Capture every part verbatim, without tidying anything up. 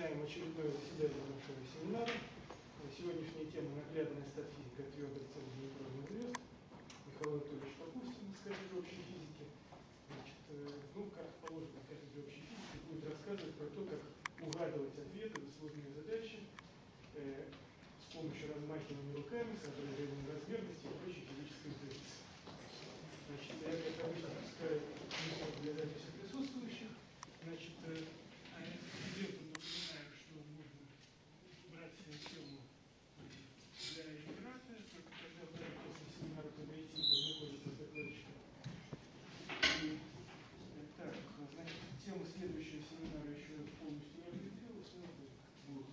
Начинаем очередное заседание нашего семинара. Сегодняшняя тема — наглядная статфизика твердых целых нейтронных звезд. Михаил Анатольевич Попустин из кафедры общей физики. Значит, ну, как положено в кафедре общей физики, будет рассказывать про то, как угадывать ответы на сложные задачи э, с помощью размахивания руками, соображением размерности и прочей физической интуиции. Значит, я, как обычно, пускаю микрофон для записи присутствующих. Значит, студентам напоминаю, что можно брать себе тему для иммиграции, только когда вдали после семинара подойти и познакомиться с докладчиком. И, так, значит, тему следующего семинара еще полностью не определилась, но будут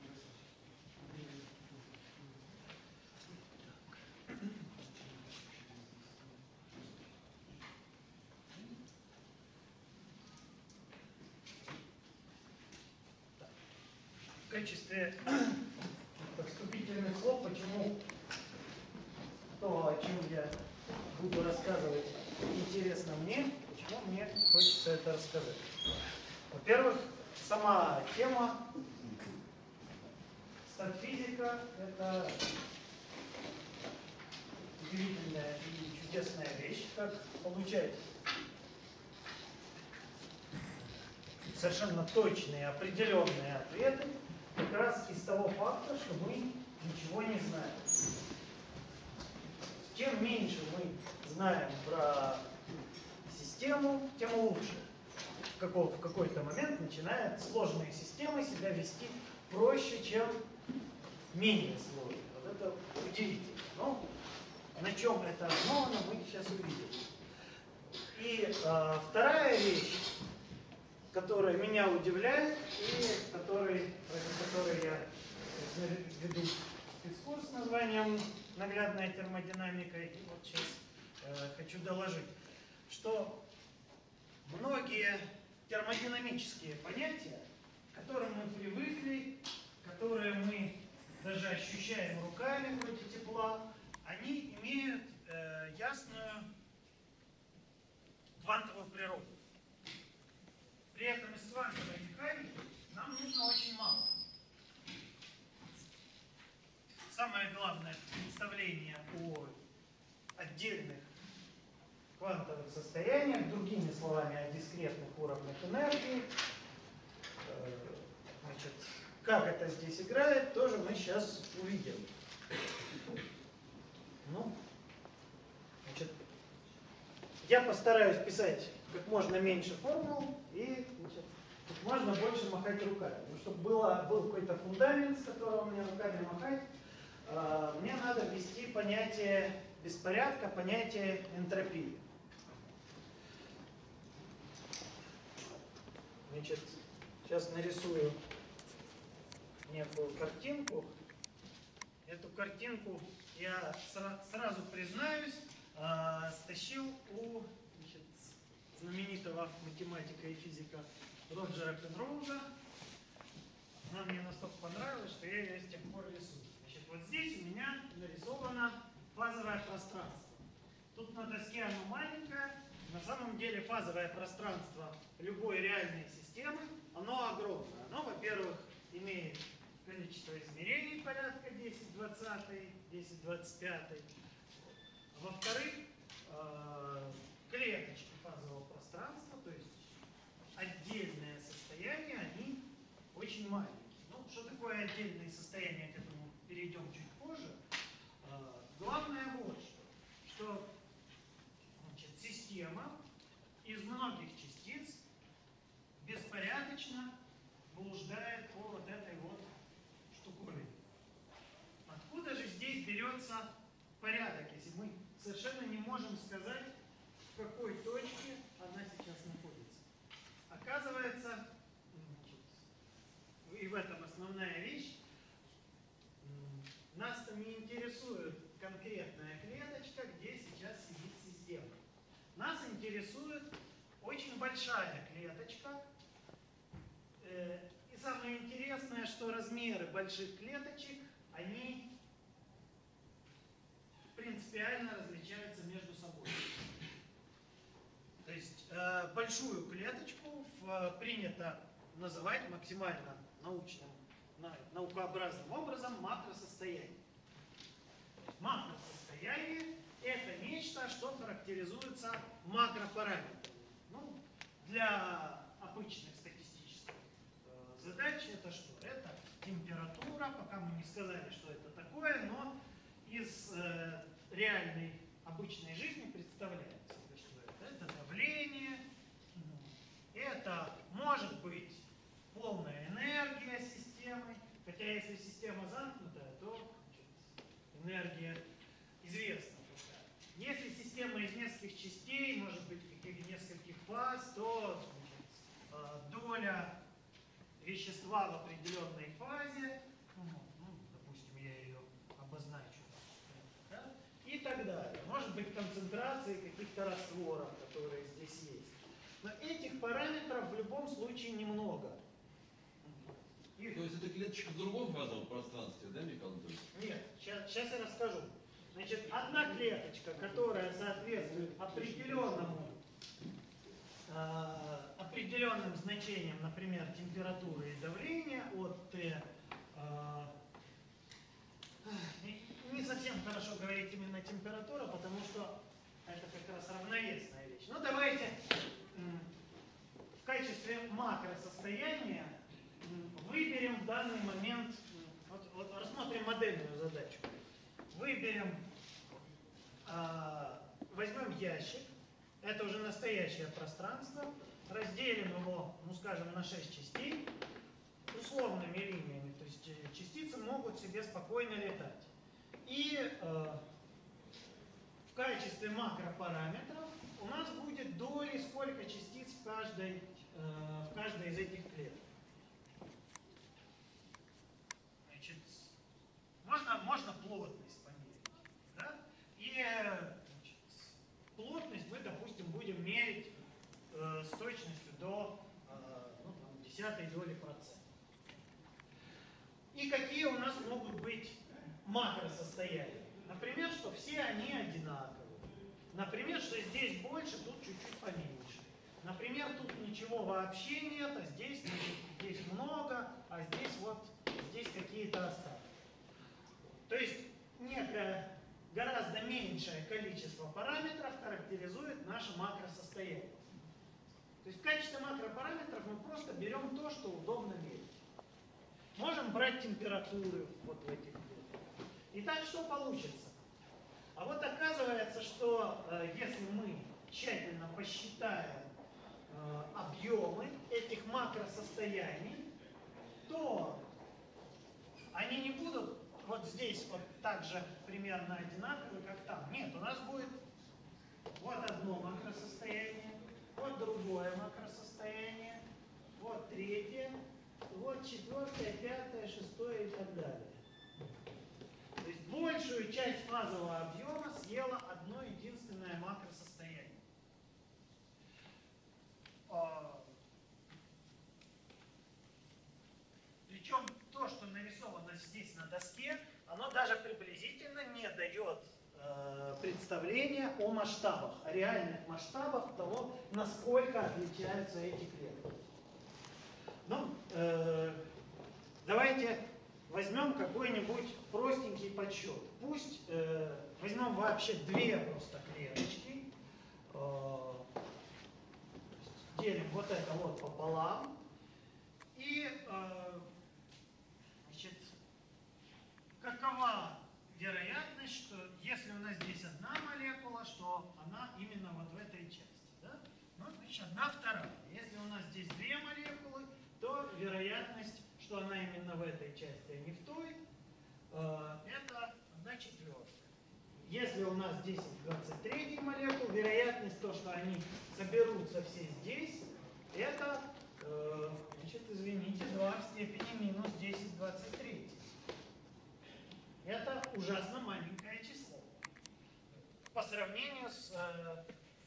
В качестве вступительных слов, почему то, о чем я буду рассказывать, интересно мне, почему мне хочется это рассказать. Во-первых, сама тема статфизика — это удивительная и чудесная вещь, как получать совершенно точные, определенные ответы как раз из того факта, что мы ничего не знаем. Чем меньше мы знаем про систему, тем лучше. В, какой, в какой-то момент начинают сложные системы себя вести проще, чем менее сложные. Вот это удивительно. Но на чем это основано, мы сейчас увидим. И э, вторая вещь, которая меня удивляет и который, ради которой я веду спецкурс с названием «Наглядная термодинамика». И вот сейчас э, хочу доложить, что многие термодинамические понятия, к которым мы привыкли, которые мы даже ощущаем руками вроде тепла, они имеют э, ясную квантовую природу. При этом из квантовой механики нам нужно очень мало. Самое главное представление о отдельных квантовых состояниях, другими словами, о дискретных уровнях энергии. Значит, как это здесь играет, тоже мы сейчас увидим. Ну, значит, я постараюсь писать как можно меньше формул и, значит, как можно больше махать руками. Ну, чтобы было, был какой-то фундамент, с которого мне руками махать, э, мне надо ввести понятие беспорядка, понятие энтропии. Значит, сейчас нарисую некую картинку. Эту картинку я сра сразу признаюсь, э, стащил у значит, знаменитого математика и физика Роджера Пенроуза. Она мне настолько понравилась, что я ее с тех пор рисую. Значит, вот здесь у меня нарисовано фазовое пространство. Тут на доске оно маленькое. На самом деле фазовое пространство любой реальной системы, оно огромное. Оно, во-первых, имеет количество измерений порядка десять двадцать, десять двадцать пять. Во-вторых, клеточки фазового пространства, то есть отдельные состояния, они очень маленькие. Ну, что такое отдельные состояния, к этому перейдем чуть позже. Главное вот что, что значит, система из многих частиц беспорядочно блуждает по вот этой вот штуковине. Откуда же здесь берется порядок, если мы совершенно не можем сказать, в какой точке она сейчас находится? Оказывается, значит, и в этом основная вещь, нас-то не интересует конкретная клеточка, где сейчас сидит система. Нас интересует очень большая клеточка. И самое интересное, что размеры больших клеточек, они принципиально различаются между собой. То есть э, большую клеточку в, принято называть максимально научным, наукообразным образом макросостояние. Макросостояние – это нечто, что характеризуется макропараметрами. Ну, для обычных статистических э, задач это что? Это температура, пока мы не сказали, что это такое, но из э, реальной обычной жизни представляется, что это. Это давление, это может быть полная энергия системы, хотя если система замкнутая, то значит, энергия известна. Если система из нескольких частей, может быть, каких нескольких фаз, то значит, доля вещества в определенной фазе, ну, ну, допустим, я ее обозначу, да, и так далее. Может быть, концентрации каких-то растворов, которые здесь есть. Но этих параметров в любом случае немного. Их... То есть это клеточка в другом фазовом пространстве, да, Михаил Анатольевич? Нет, сейчас, сейчас я расскажу. Значит, одна клеточка, которая соответствует определенному, э, определенным значениям, например, температуры и давления от Т, э, не совсем хорошо говорить именно температура, потому что это как раз равновесная вещь. Ну, давайте в качестве макросостояния выберем в данный момент, вот, вот рассмотрим модельную задачу. Выберем, э, возьмем ящик, это уже настоящее пространство, разделим его, ну скажем, на шесть частей условными линиями, то есть частицы могут себе спокойно летать. И э, в качестве макропараметров у нас будет доли, сколько частиц в каждой, э, в каждой из этих клеток. Значит, можно, можно плотность померить. Да? И значит, плотность мы, допустим, будем мерить э, с точностью до э, ну, там, десятой доли процента. И какие у нас могут быть макросостояния? Например, что все они одинаковые. Например, что здесь больше, тут чуть-чуть поменьше. Например, тут ничего вообще нет, а здесь, здесь много, а здесь вот здесь какие-то остатки. То есть некое гораздо меньшее количество параметров характеризует наше макросостояние. То есть в качестве макропараметров мы просто берем то, что удобно мерить. Можем брать температуры вот в этих клетках. Итак, что получится? А вот оказывается, что э, если мы тщательно посчитаем э, объемы этих макросостояний, то они не будут вот здесь вот так же примерно одинаковые, как там. Нет, у нас будет вот одно макросостояние, вот другое макросостояние, вот третье, вот четвертое, пятое, шестое и так далее. То есть большую часть фазового объема съело одно единственное макросостояние. Причем то, что нарисовано здесь на доске, оно даже приблизительно не дает э, представления о масштабах, о реальных масштабах того, насколько отличаются эти клетки. Ну, э, давайте возьмем какой-нибудь простенький подсчет. Пусть э, возьмем вообще две просто клеточки, э, делим вот это вот пополам, и э, значит, какова вероятность, что если у нас здесь одна молекула, что она именно вот в этой части, да? Ну, значит, одна вторая. Если у нас здесь две молекулы, то вероятность, что она именно в этой части, а не в той, э, это одна четвертая. Если у нас десять двадцать три молекул, вероятность то, что они соберутся все здесь, это, э, значит, извините, два в степени минус десять двадцать три. Это ужасно маленькое число. По сравнению с... Э,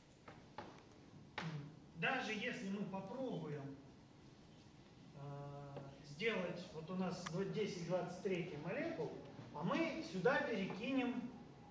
даже если мы попробуем сделать, вот у нас десять двадцать три молекул, а мы сюда перекинем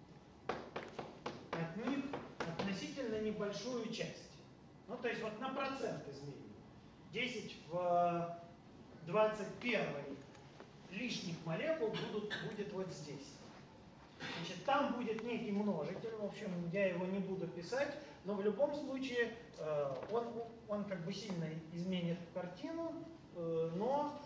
от них относительно небольшую часть. Ну, то есть вот на процент изменим. десять в двадцать первой лишних молекул будут, будет вот здесь. Значит, там будет некий множитель, в общем, я его не буду писать, но в любом случае э, он, он как бы сильно изменит картину, э, но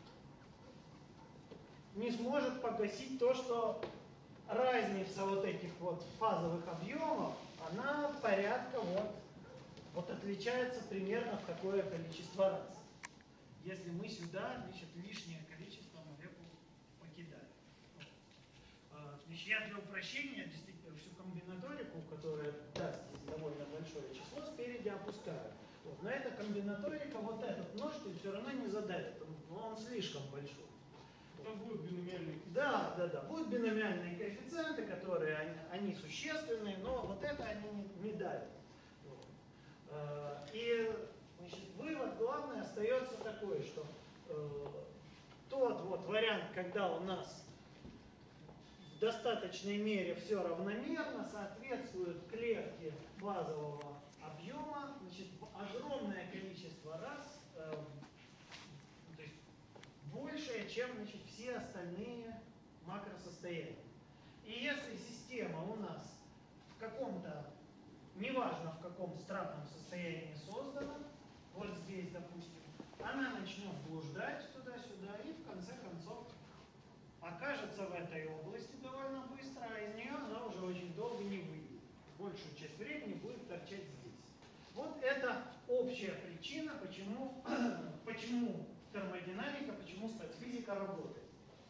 не сможет погасить то, что разница вот этих вот фазовых объемов, она порядка вот, вот отличается примерно в такое количество раз. Если мы сюда, значит, лишнее количество молекул покидаем. Значит, я для упрощения действительно всю комбинаторику, которая даст здесь довольно большое число, спереди опускаю. Вот. Но эта комбинаторика, вот этот множитель все равно не задавит, он, он слишком большой. Там будут биномиальные. Да, да, да, будут биномиальные коэффициенты, которые они, они существенные, но вот это они не, не давят. Вот. И значит, вывод главный остается такой, что э, тот вот вариант, когда у нас в достаточной мере все равномерно, соответствует клетке фазового объема, значит, огромное количество раз, э, то есть большее, чем, значит, все остальные макросостояния. И если система у нас в каком-то, неважно в каком странном состоянии создана, вот здесь, допустим, она начнет блуждать туда-сюда и в конце концов окажется в этой области довольно быстро, а из нее она уже очень долго не выйдет. Большую часть времени будет торчать здесь. Вот это общая причина, почему, почему термодинамика, почему статфизика работает.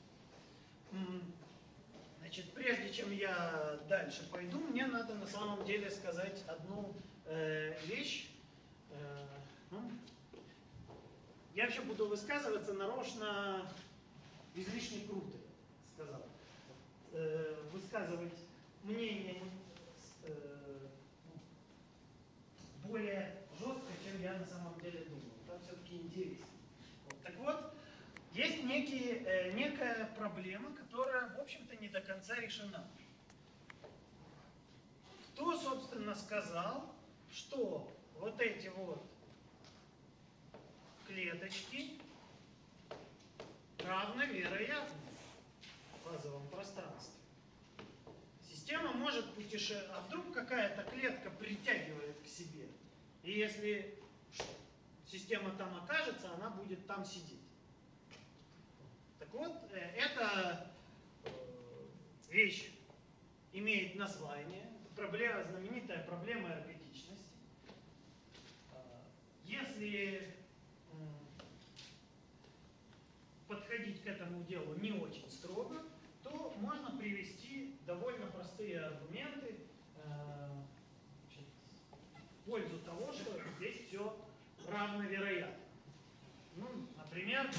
Значит, прежде чем я дальше пойду, мне надо на самом деле сказать одну э, вещь. Э, ну, я вообще буду высказываться нарочно излишне круто, сказал. Э, высказывать мнение э, более жестко, чем я на самом деле думал. Там все-таки интереснее. Вот. Так вот, есть некие, э, некая проблема, которая, в общем-то, не до конца решена. Кто, собственно, сказал, что вот эти вот клеточки равновероятны в фазовом пространстве? Система может путешествовать, а вдруг какая-то клетка притягивает к себе, и если система там окажется, она будет там сидеть. Так вот, эта вещь имеет название, проблема, знаменитая проблема эрготичности. Если подходить к этому делу не очень строго, то можно привести довольно простые аргументы значит, в пользу того, что здесь все равновероятно. Ну, например,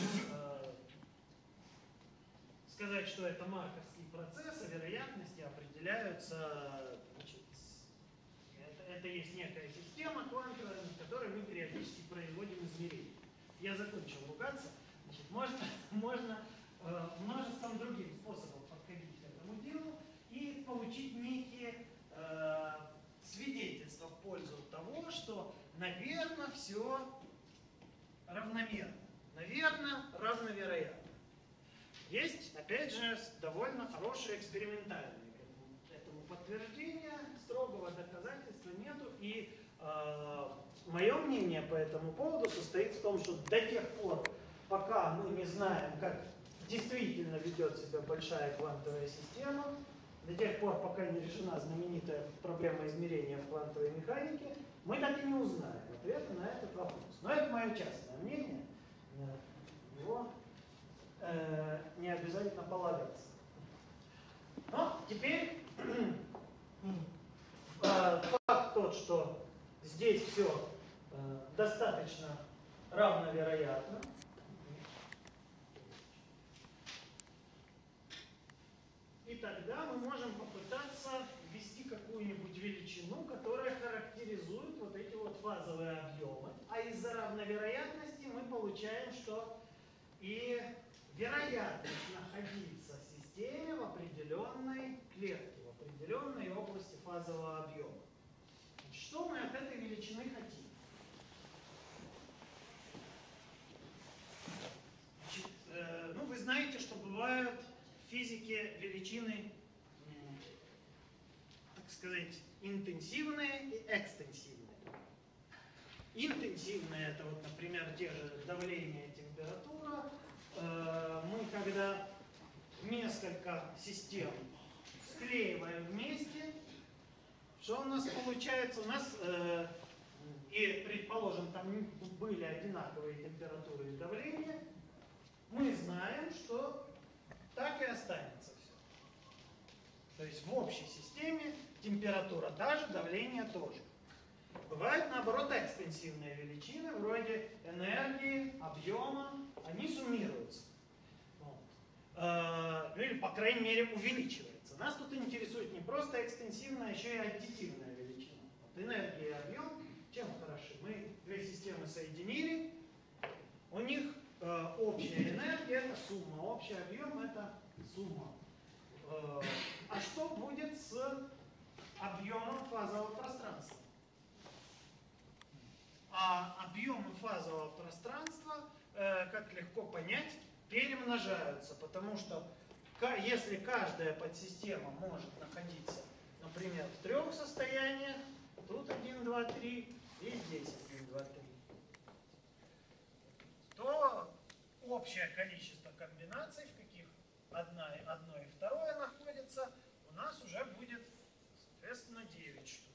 сказать, что это марковский процесс, а вероятности определяются, значит, это, это есть некая система квантовая, в которой мы периодически производим измерения. Я закончил ругаться. Значит, можно можно э, множеством других способов подходить к этому делу и получить некие э, свидетельства в пользу того, что, наверное, все равномерно, наверное, равновероятно. Есть, опять же, довольно хорошие экспериментальные к этому подтверждения, строгого доказательства нету. И э, мое мнение по этому поводу состоит в том, что до тех пор, пока мы не знаем, как действительно ведет себя большая квантовая система, до тех пор, пока не решена знаменитая проблема измерения в квантовой механике, мы так и не узнаем ответа на этот вопрос. Но это мое частное мнение. Его э, не обязательно полагаться. Но теперь э, факт тот, что здесь все э, достаточно равновероятно. И тогда мы можем попытаться ввести какую-нибудь величину, которая характеризует вот эти вот фазовые объемы. А из-за равновероятности мы получаем, что и вероятность находиться в системе в определенной клетке, в определенной области фазового объема. Что мы от этой величины хотим? физике величины, так сказать, интенсивные и экстенсивные. Интенсивные — это вот, например, те же давление, температура. Мы когда несколько систем склеиваем вместе, что у нас получается? У нас, э, и предположим, там были одинаковые температуры и давления, мы знаем, что так и останется все. То есть в общей системе температура та же, давление тоже. Бывают, наоборот, экстенсивные величины, вроде энергии, объема, они суммируются. Вот. Ну или, по крайней мере, увеличиваются. Нас тут интересует не просто экстенсивная, а еще и аддитивная величина. Вот энергия и объем чем хороши? Мы две системы соединили, у них э, общая энергия — это сумма, общий объем — это сумма. Э, а что будет с объемом фазового пространства? А объемы фазового пространства, э, как легко понять, перемножаются, потому что если каждая подсистема может находиться, например, в трех состояниях, тут один, два, три, и здесь один, два, три, то общее количество комбинаций, в каких одна, одно и второе находится, у нас уже будет, соответственно, девять штук.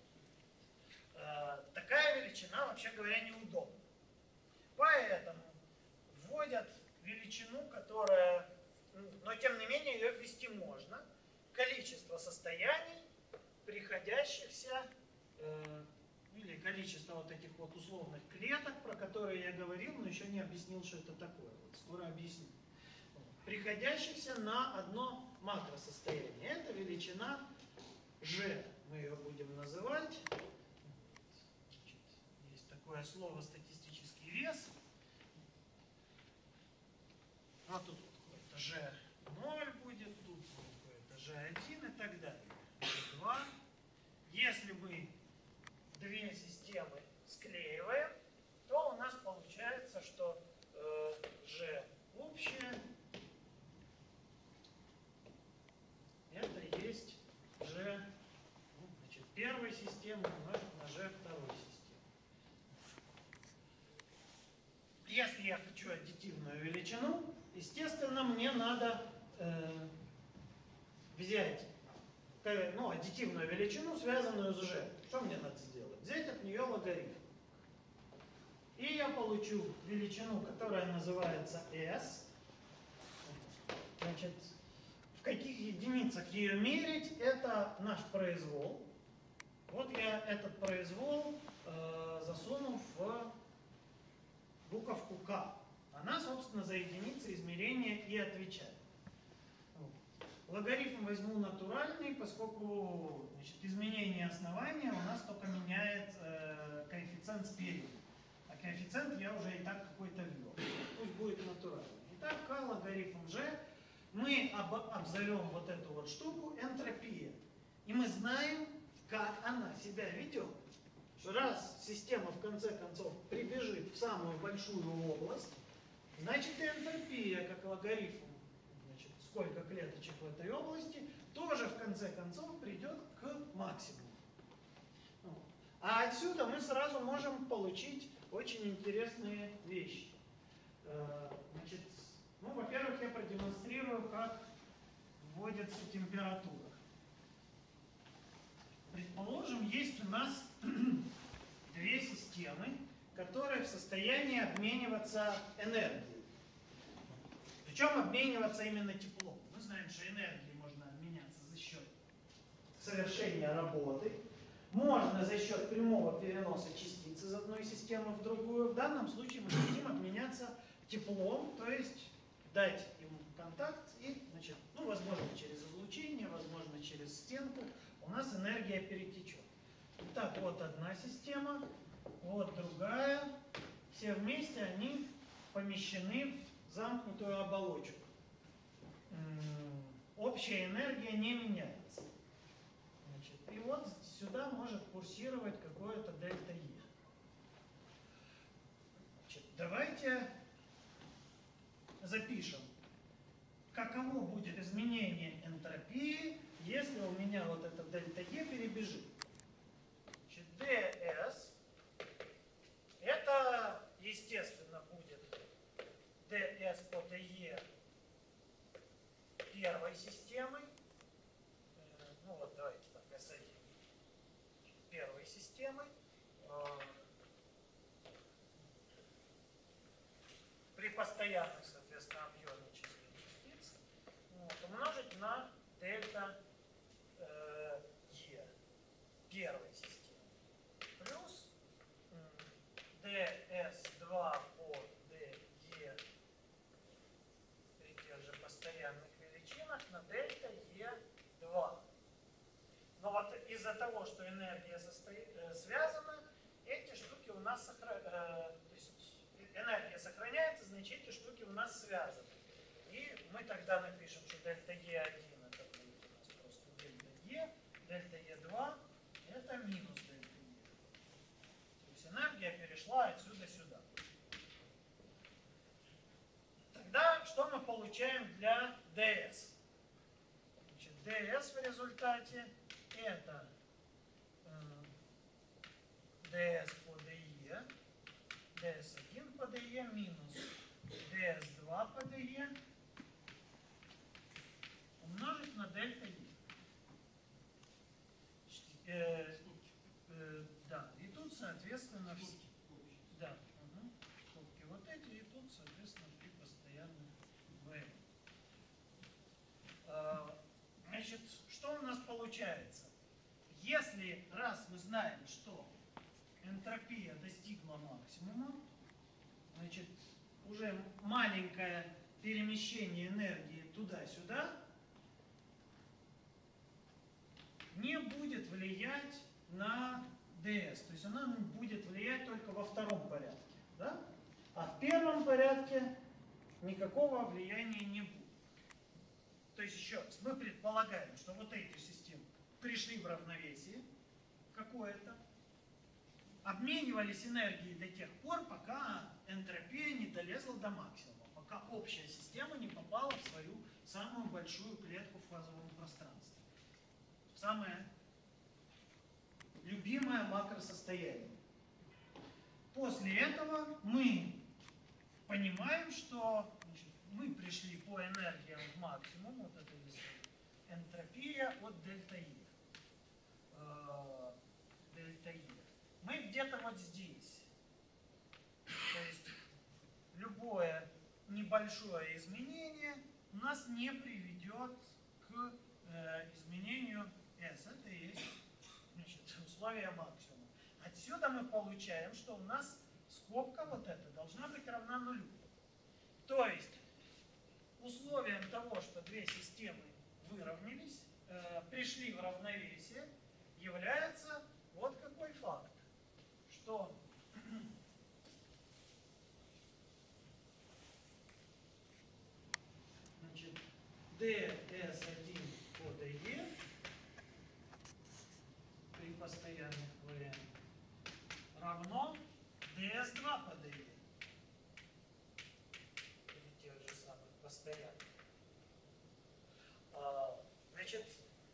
Такая величина, вообще говоря, неудобна. Поэтому вводят величину, которая, но тем не менее ее ввести можно. Количество состояний, приходящихся, э, или количество вот этих вот условных клеток, про которые я говорил, но еще не объяснил, что это такое. Вот скоро объясню. Приходящихся на одно макросостояние. Это величина G. Мы ее будем называть. Есть такое слово статистический вес. А тут какой-то G ноль будет, тут какой-то G один и так далее. два. Если мы две системы склеиваем, то у нас получается, что э, G общее это есть G, ну, значит, первой системы умножить на G второй системы. Если я хочу аддитивную величину, естественно, мне надо э, взять ну, аддитивную величину, связанную с G. Что мне надо сделать? Взять от нее логарифм. И я получу величину, которая называется S. Значит, в каких единицах ее мерить, это наш произвол. Вот я этот произвол э, засунул в буковку К. Она, собственно, за единицы измерения и отвечает. Логарифм возьму натуральный, поскольку, значит, изменение основания у нас только меняет э, коэффициент спереди. А коэффициент я уже и так какой-то ввел. Пусть будет натуральный. Итак, К логарифм G мы об, обзовем вот эту вот штуку энтропия. И мы знаем, как она себя ведет. Что раз система в конце концов прибежит в самую большую область, значит и энтропия, как логарифм, сколько клеточек в этой области, тоже в конце концов придет к максимуму. А отсюда мы сразу можем получить очень интересные вещи. Значит, ну, во-первых, я продемонстрирую, как вводится температура. Предположим, есть у нас две системы, которые в состоянии обмениваться энергией. Причем обмениваться именно теплом. Мы знаем, что энергией можно обменяться за счет совершения работы. Можно за счет прямого переноса частиц из одной системы в другую. В данном случае мы хотим обменяться теплом, то есть дать им контакт и, значит, ну, возможно, через излучение, возможно, через стенку у нас энергия перетечет. Итак, вот одна система, вот другая. Все вместе они помещены в замкнутую оболочку. Общая энергия не меняется. Значит, и вот сюда может курсировать какое-то дельта Е. Значит, давайте запишем. каково будет изменение энтропии, если у меня вот это дельта Е перебежит. Значит, ds это, естественно, будет ds по dE первой системой. Ну вот, давайте так, эс один первой системой. При постоянных, соответственно, объеме чисел частиц, вот, умножить на дельта э, Е первой системы плюс ds2 по dE при тех же постоянных величинах на дельта Е два. Но вот из-за того, что энергия состоит, э, связана, эти штуки у нас сохраняются. Энергия сохраняется, значит, эти штуки у нас связаны. И мы тогда напишем, что дельта Е один это будет у нас просто дельта Е, дельта Е два это минус дельта Е. То есть энергия перешла отсюда сюда. Тогда что мы получаем для ds? Значит, ds в результате это э, ds по dE, ds один по dE минус ds два по dE умножить на дельта E. Э, э, да, и тут, соответственно, все. Да, угу. Скобки вот эти, и тут, соответственно, при постоянном v. Э, значит, что у нас получается? Если, раз мы знаем, что энтропия достигла максимума, значит, уже маленькое перемещение энергии туда-сюда не будет влиять на ds. То есть она будет влиять только во втором порядке. Да? А в первом порядке никакого влияния не будет. То есть еще раз, мы предполагаем, что вот эти системы пришли в равновесие какое-то, обменивались энергией до тех пор, пока энтропия не долезла до максимума, пока общая система не попала в свою самую большую клетку в фазовом пространстве. Самое любимое макросостояние. После этого мы понимаем, что значит, мы пришли по энергиям в максимум, вот это есть энтропия от дельта E. Э, дельта E. Мы где-то вот здесь. То есть любое небольшое изменение у нас не приведет к э, изменению S. Это и есть значит, условие максимума. Отсюда мы получаем, что у нас скобка вот эта должна быть равна нулю. То есть условием того, что две системы выровнялись, э, пришли в равновесие, является вот какой факт, что значит, ds один по dE при постоянных v равно ds два по dE при тех же самых постоянных. А, значит,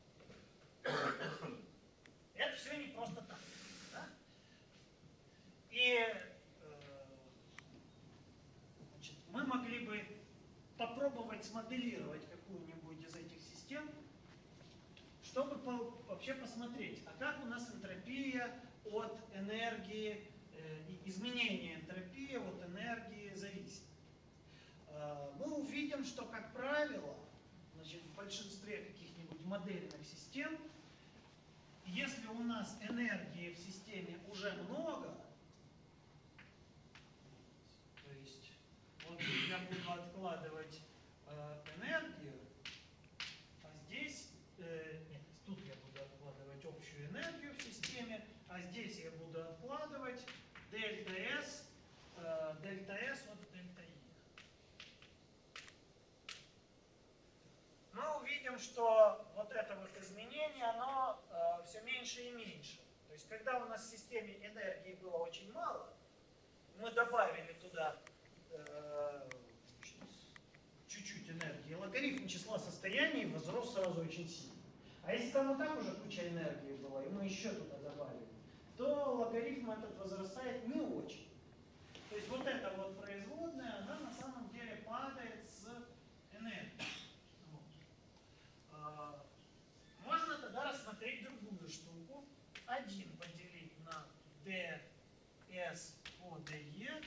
это все не просто так. Да? И э, значит, мы могли бы попробовать смоделировать какую-нибудь из этих систем, чтобы по, вообще посмотреть, а как у нас энтропия от энергии, э, изменение энтропии от энергии зависит. Э, мы увидим, что, как правило, значит, в большинстве каких-нибудь модельных систем, если у нас энергии в системе уже много, то есть вот я буду откладывать э, энергию, а здесь, э, нет, тут я буду откладывать общую энергию в системе, а здесь я буду откладывать дельта S, э, дельта S от дельта E. Мы увидим, что вот это вот изменение, оно э, все меньше и меньше. То есть, когда у нас в системе энергии было очень мало, мы добавили туда э, чуть-чуть энергии, логарифм числа состояний возрос сразу очень сильно. А если там и так уже куча энергии была, и мы еще туда добавили, то логарифм этот возрастает не очень. То есть вот эта вот производная, она на самом деле падает с энергией. Вот. А, можно тогда рассмотреть другую штуку. один поделить на ds по de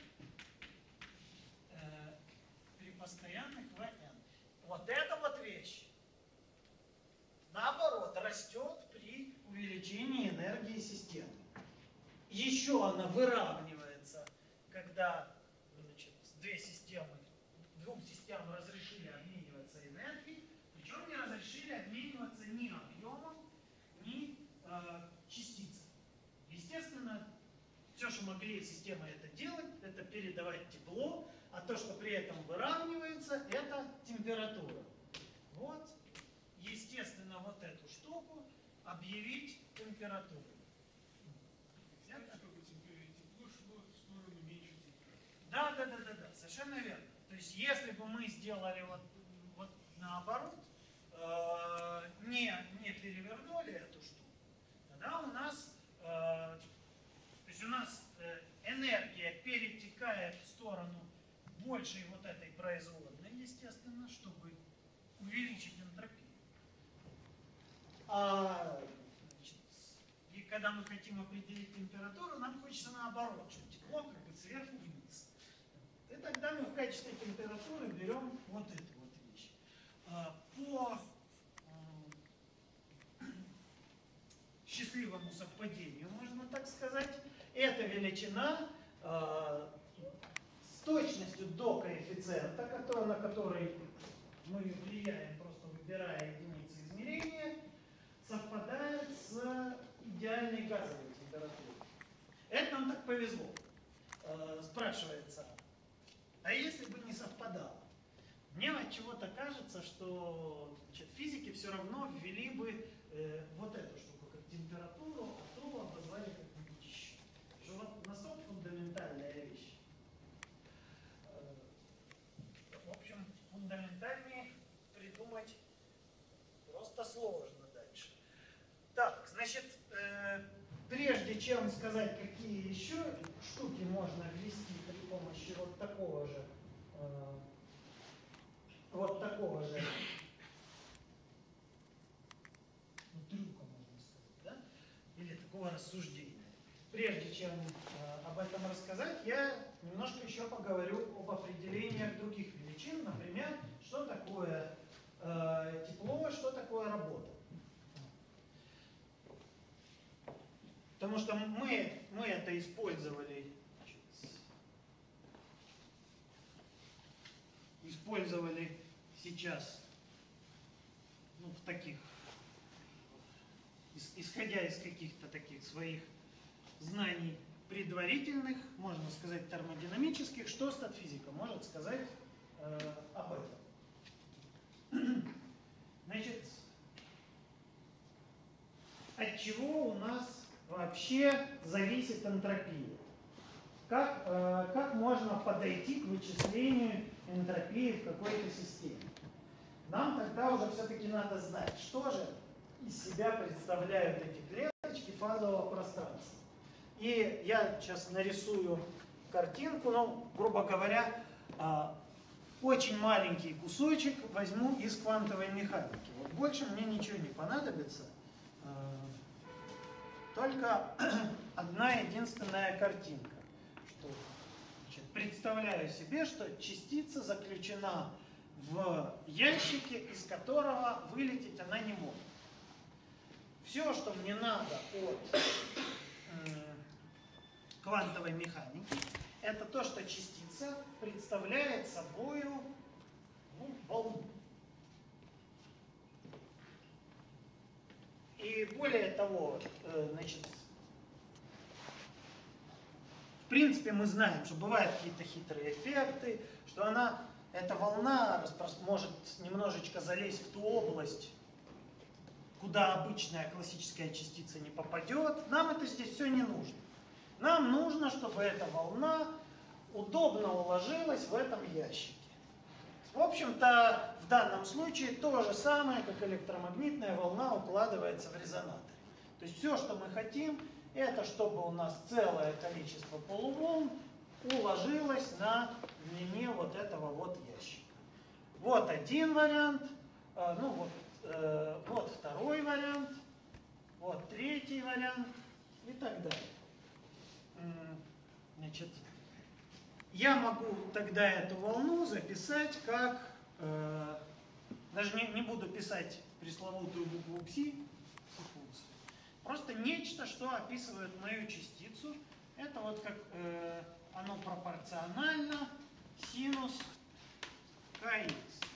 э, при постоянных vn. Вот эта вот вещь, наоборот, растет при увеличении энергии системы. Еще она выравнивается, когда, значит, две системы, двум системам разрешили обмениваться энергией, причем не разрешили обмениваться ни объемом, ни э, частицей. Естественно, все, что могли системы это делать, это передавать тепло, а то, что при этом выравнивается, это температура. Вот, естественно, вот эту штуку объявить температурой. Чтобы тепло шло в сторону меньше температуры. Да, да, да, да, да, совершенно верно. То есть, если бы мы сделали вот, вот наоборот, э, не, не перевернули эту штуку, тогда у нас, э, то есть у нас э, энергия перетекает в сторону большей вот этой производной, естественно, чтобы увеличить энтропию. А, значит, и когда мы хотим определить температуру, нам хочется наоборот, чтобы текло как бы сверху вниз. И тогда мы в качестве температуры берем вот эту вот вещь. По счастливому совпадению, можно так сказать, эта величина с точностью до коэффициента, который, на который мы влияем, просто выбирая единицы измерения, совпадает с идеальной газовой температурой. Это нам так повезло. Спрашивается, а если бы не совпадало? Мне от чего-то кажется, что, значит, физики все равно ввели бы э, вот эту штуку как температуру, а то обозвали как-нибудь еще. Что вот настолько фундаментальная вещь. Э, в общем, фундаментальнее придумать просто сложно дальше. Так, значит, э, прежде чем сказать, какие еще штуки можно ввести при помощи вот такого же, э, вот такого же ну, трюка, можно сказать, да? Или такого рассуждения. Прежде чем э, об этом рассказать, я немножко еще поговорю об определениях других величин, например, что такое э, тепло, что такое работа. Потому что мы, мы это использовали, использовали сейчас ну, в таких, исходя из каких-то таких своих знаний предварительных, можно сказать, термодинамических, что статфизика может сказать э, об этом. Значит, от чего у нас вообще зависит энтропия? Как, э, как можно подойти к вычислению энтропии в какой-то системе? Нам тогда уже все-таки надо знать, что же из себя представляют эти клеточки фазового пространства. И я сейчас нарисую картинку, ну, грубо говоря, э, очень маленький кусочек возьму из квантовой механики. Вот больше мне ничего не понадобится. Э, Только одна единственная картинка. Что, значит, представляю себе, что частица заключена в ящике, из которого вылететь она не может. Все, что мне надо от э, квантовой механики, это то, что частица представляет собою ну, волну. И более того, значит, в принципе мы знаем, что бывают какие-то хитрые эффекты, что она, эта волна может немножечко залезть в ту область, куда обычная классическая частица не попадет. Нам это здесь все не нужно. Нам нужно, чтобы эта волна удобно уложилась в этом ящике. В общем-то, в данном случае то же самое, как электромагнитная волна укладывается в резонаторе. То есть все, что мы хотим, это чтобы у нас целое количество полуволн уложилось на длине вот этого вот ящика. Вот один вариант, ну вот, э, вот второй вариант, вот третий вариант и так далее. Значит, я могу тогда эту волну записать как, э, даже не, не буду писать пресловутую букву пси, просто нечто, что описывает мою частицу. Это вот как э, оно пропорционально синус kx.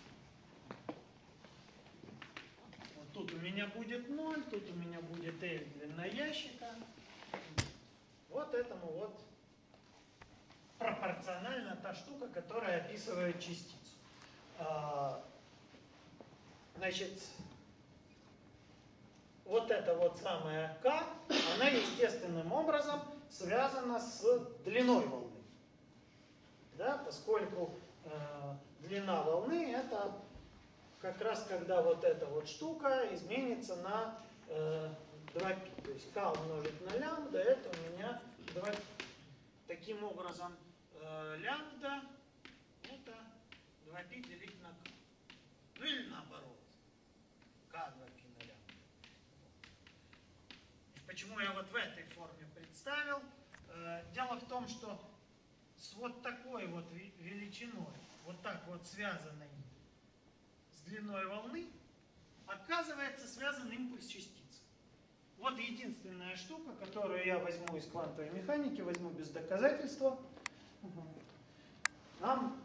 Вот тут у меня будет ноль, тут у меня будет L длина ящика. Вот этому вот пропорционально та штука, которая описывает частицу. А, значит, вот эта вот самая k, она естественным образом связана с длиной волны. Да, поскольку э, длина волны это как раз когда вот эта вот штука изменится на э, два пи. То есть k умножить на лямбда, это у меня два пи. Таким образом, э, лямбда это два пи делить на k. Ну или наоборот. k два пи на лямбда. Почему я вот в этой форме представил? Э, дело в том, что с вот такой вот величиной, вот так вот связанной с длиной волны, оказывается связан импульс частицы. Вот единственная штука, которую я возьму из квантовой механики, возьму без доказательства. Нам,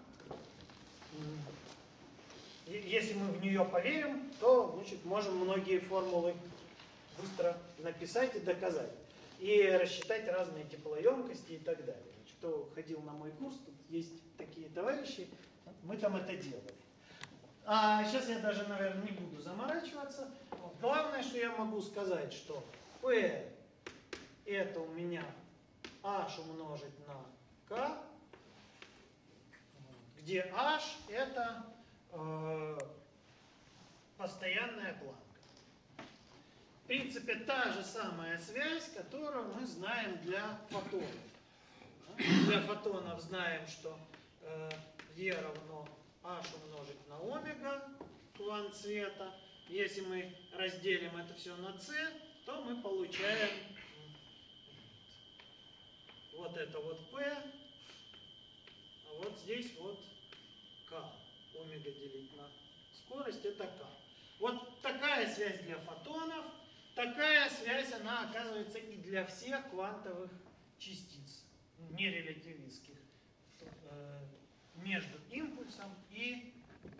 если мы в нее поверим, то, значит, можем многие формулы быстро написать и доказать. И рассчитать разные теплоемкости и так далее. Значит, кто ходил на мой курс, тут есть такие товарищи, мы там это делали. А сейчас я даже, наверное, не буду заморачиваться. Главное, что я могу сказать, что P это у меня H умножить на K, где H это э, постоянная планка. В принципе, та же самая связь, которую мы знаем для фотонов. Для фотонов знаем, что э, E равно H умножить на омега, квант света. Если мы разделим это все на c, то мы получаем вот это вот P, а вот здесь вот K. Омега делить на скорость это K. Вот такая связь для фотонов. Такая связь, она оказывается и для всех квантовых частиц, нерелятивистских, э, между импульсом и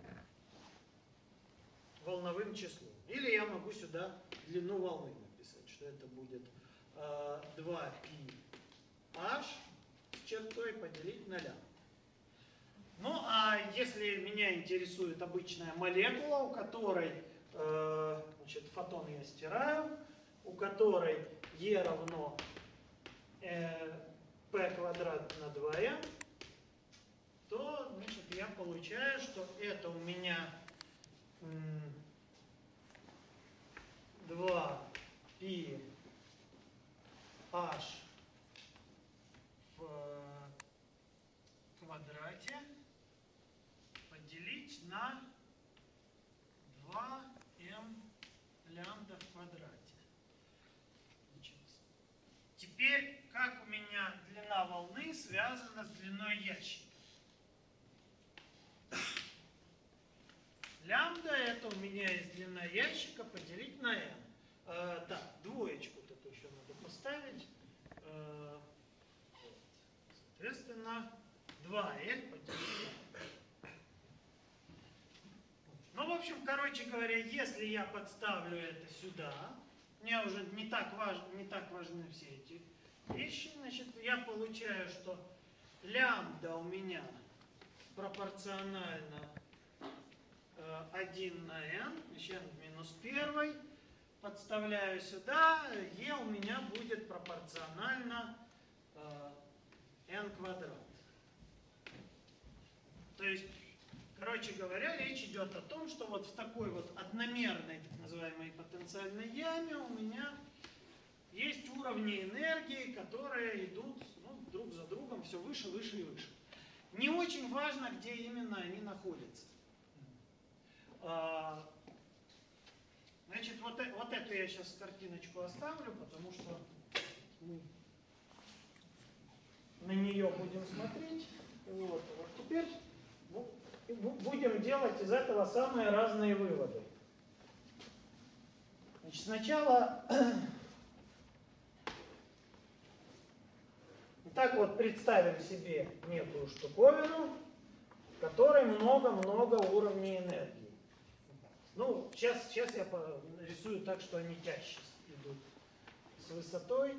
волновым числом. Или я могу сюда длину волны написать, что это будет э, два пи h с чертой поделить на лямбда. Ну, а если меня интересует обычная молекула, у которой э, значит, фотон я стираю, у которой E равно э, P квадрат на два эм, то, значит, я получаю, что это у меня два пи h в квадрате поделить на два эм лямбда в квадрате. Значит, теперь, как у меня длина волны связана с длиной ящика? Лямбда это у меня есть длина ящика поделить на m. Э, так, двоечку тут еще надо поставить. Э, вот. Соответственно, два эл поделить на m. Ну, в общем, короче говоря, если я подставлю это сюда, мне уже не так, важ, не так важны все эти вещи, значит, я получаю, что лямбда у меня пропорционально один на n, значит, n в минус первый, подставляю сюда, e у меня будет пропорционально э, n квадрат. То есть, короче Короче говоря, речь идет о том, что вот в такой вот одномерной, так называемой потенциальной яме у меня есть уровни энергии, которые идут ну, друг за другом все выше, выше и выше. Не очень важно, где именно они находятся. Значит, вот, вот эту я сейчас картиночку оставлю, потому что мы на нее будем смотреть. Вот, вот теперь будем делать из этого самые разные выводы. Значит, сначала так вот представим себе некую штуковину, в которой много-много уровней энергии. Ну, сейчас, сейчас я рисую так, что они чаще идут с высотой.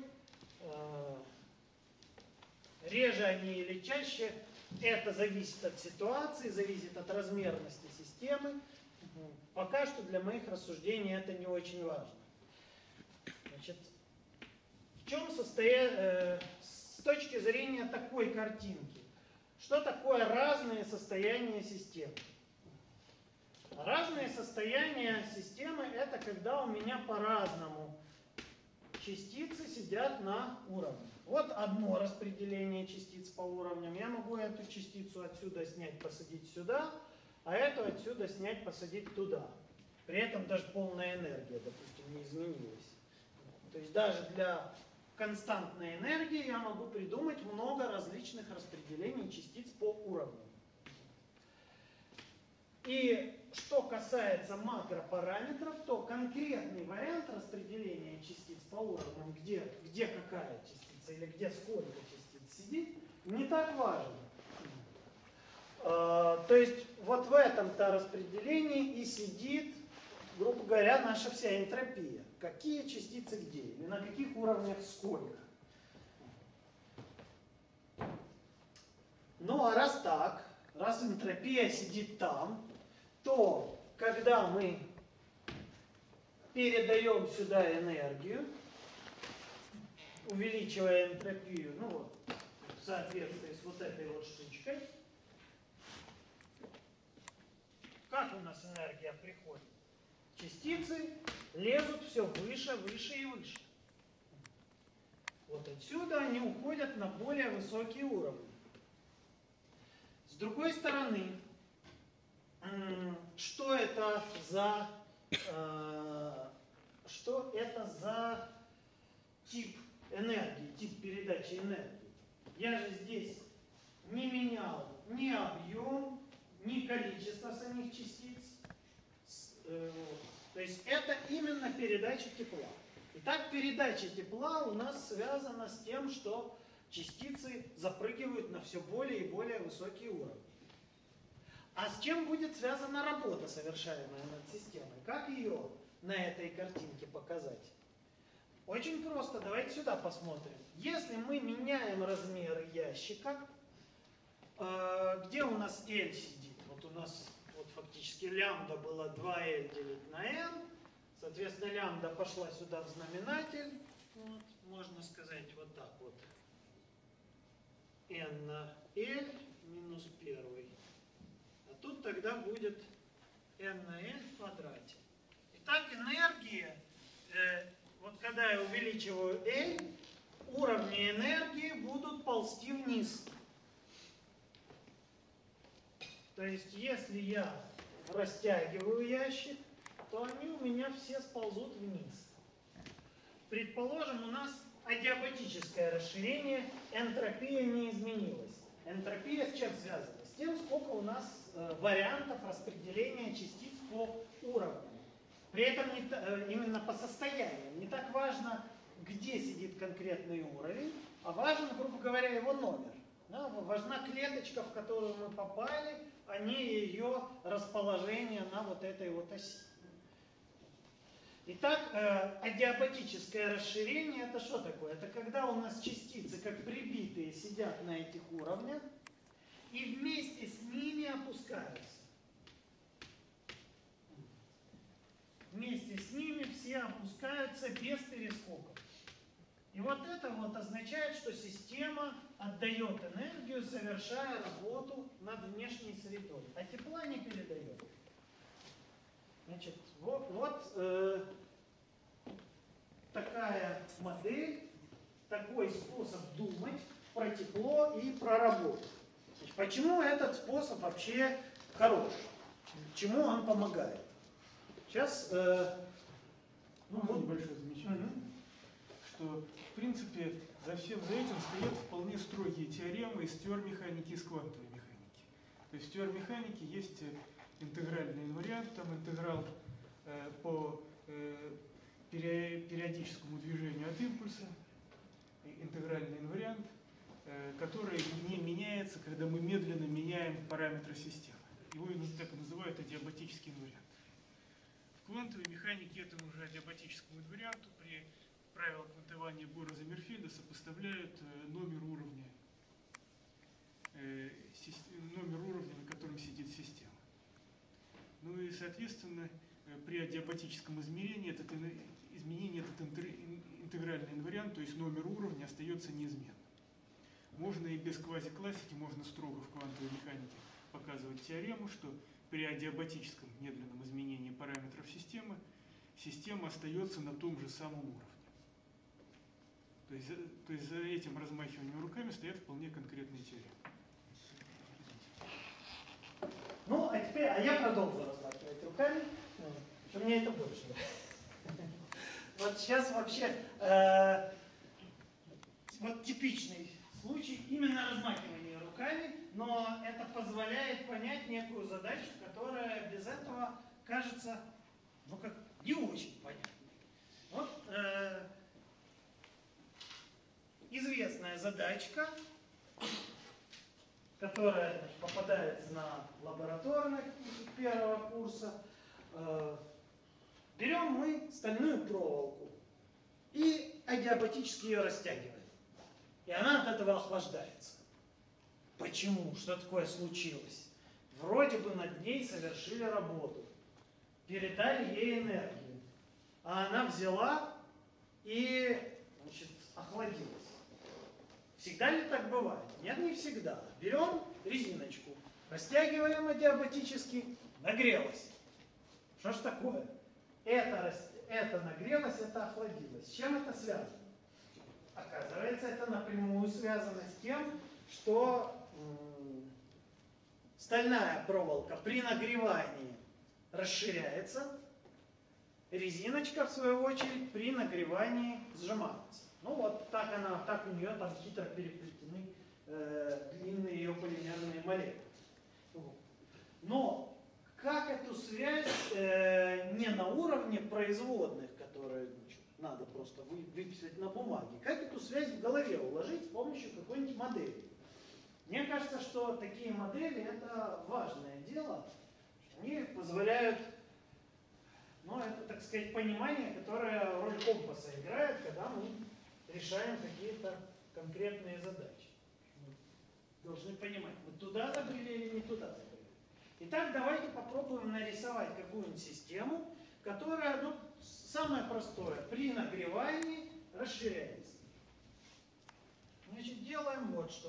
Реже они или чаще, это зависит от ситуации, зависит от размерности системы. Пока что для моих рассуждений это не очень важно. Значит, в чем состояние, с точки зрения такой картинки, что такое разные состояния системы? Разные состояния системы — это когда у меня по-разному частицы сидят на уровне. Вот одно распределение частиц по уровням. Я могу эту частицу отсюда снять, посадить сюда, а эту отсюда снять, посадить туда. При этом даже полная энергия, допустим, не изменилась. То есть даже для константной энергии я могу придумать много различных распределений частиц по уровням. И что касается макропараметров, то конкретный вариант распределения частиц по уровням, где, где какая частица или где сколько частиц сидит, не так важен. А, то есть вот в этом-то распределении и сидит, грубо говоря, наша вся энтропия. Какие частицы где и на каких уровнях сколько. Ну а раз так, раз энтропия сидит там, то когда мы передаем сюда энергию, увеличивая энтропию, ну вот, в соответствии с вот этой вот штучкой, как у нас энергия приходит? Частицы лезут все выше, выше и выше. Вот отсюда они уходят на более высокие уровни. С другой стороны, что это за, э, что это за тип энергии, тип передачи энергии? Я же здесь не менял ни объем, ни количество самих частиц. Э, то есть это именно передача тепла. Итак, передача тепла у нас связана с тем, что частицы запрыгивают на все более и более высокие уровни. А с чем будет связана работа, совершаемая над системой? Как ее на этой картинке показать? Очень просто. Давайте сюда посмотрим. Если мы меняем размеры ящика, где у нас L сидит? Вот у нас вот фактически лямбда было два L делить на N. Соответственно, лямбда пошла сюда в знаменатель. Вот, можно сказать вот так вот. N на L минус первый. А тут тогда будет n на n в квадрате. Итак, энергия, э, вот когда я увеличиваю L, уровни энергии будут ползти вниз. То есть, если я растягиваю ящик, то они у меня все сползут вниз. Предположим, у нас адиабатическое расширение, энтропия не изменилась. Энтропия с чем связана? С тем, сколько у нас э, вариантов распределения частиц по уровням. При этом не, э, именно по состоянию. Не так важно, где сидит конкретный уровень, а важен, грубо говоря, его номер. Да? Важна клеточка, в которую мы попали, а не ее расположение на вот этой вот оси. Итак, э, адиабатическое расширение — это что такое? Это когда у нас частицы, как прибитые, сидят на этих уровнях и вместе с ними опускаются. Вместе с ними все опускаются без перескоков. И вот это вот означает, что система отдает энергию, совершая работу над внешней средой, а тепла не передает. Значит, вот, вот э, такая модель, такой способ думать про тепло и про работу. Значит, почему этот способ вообще хорош? Чему он помогает? Сейчас... Э, Ну, вот небольшое замечание, угу. что, в принципе, за всем за этим стоят вполне строгие теоремы из теории механики и из квантовой механики. То есть в теории механики есть интегральный инвариант, там интеграл э, по э, периодическому движению от импульса, интегральный инвариант, э, который не меняется, когда мы медленно меняем параметры системы. Его так и называют адиабатический инвариант. В квантовой механике этому же адиабатическому инварианту при правилах квантования Бора-Заммерфельда сопоставляют номер уровня, номер уровня, на котором сидит система. Ну и, соответственно, при адиабатическом измерении этот изменение, этот интегральный инвариант, то есть номер уровня, остается неизменным. Можно и без квазиклассики, можно строго в квантовой механике показывать теорему, что при адиабатическом медленном изменении параметров системы система остается на том же самом уровне. То есть, то есть за этим размахиванием руками стоят вполне конкретные теоремы. Ну, а теперь, а я продолжу размахивать руками, что мне это больше нравится. Вот сейчас вообще э, вот типичный случай именно размахивания руками, но это позволяет понять некую задачу, которая без этого кажется, ну как, не очень понятной. Вот э, известная задачка, которая, значит, попадается на лабораторных первого курса. Э, берем мы стальную проволоку и адиабатически ее растягиваем. И она от этого охлаждается. Почему? Что такое случилось? Вроде бы над ней совершили работу, передали ей энергию, а она взяла и, значит, охладилась. Всегда ли так бывает? Нет, не всегда. Берем резиночку, растягиваем адиабатически, нагрелась. Что ж такое? Это, это нагрелось, это охладилось. С чем это связано? Оказывается, это напрямую связано с тем, что м, стальная проволока при нагревании расширяется, резиночка, в свою очередь, при нагревании сжимается. Ну вот так она, так у нее там хитро переплетены э, длинные ее полимерные молекулы. Но как эту связь э, не на уровне производных, которые, значит, надо просто вы, выписать на бумаге, как эту связь в голове уложить с помощью какой-нибудь модели? Мне кажется, что такие модели это важное дело. Они позволяют, ну это, так сказать, понимание, которое роль компаса играет, когда мы решаем какие-то конкретные задачи. Мы должны понимать, мы туда забыли или не туда забыли. Итак, давайте попробуем нарисовать какую-нибудь систему, которая, ну, самое простое, при нагревании расширяется. Значит, делаем вот что.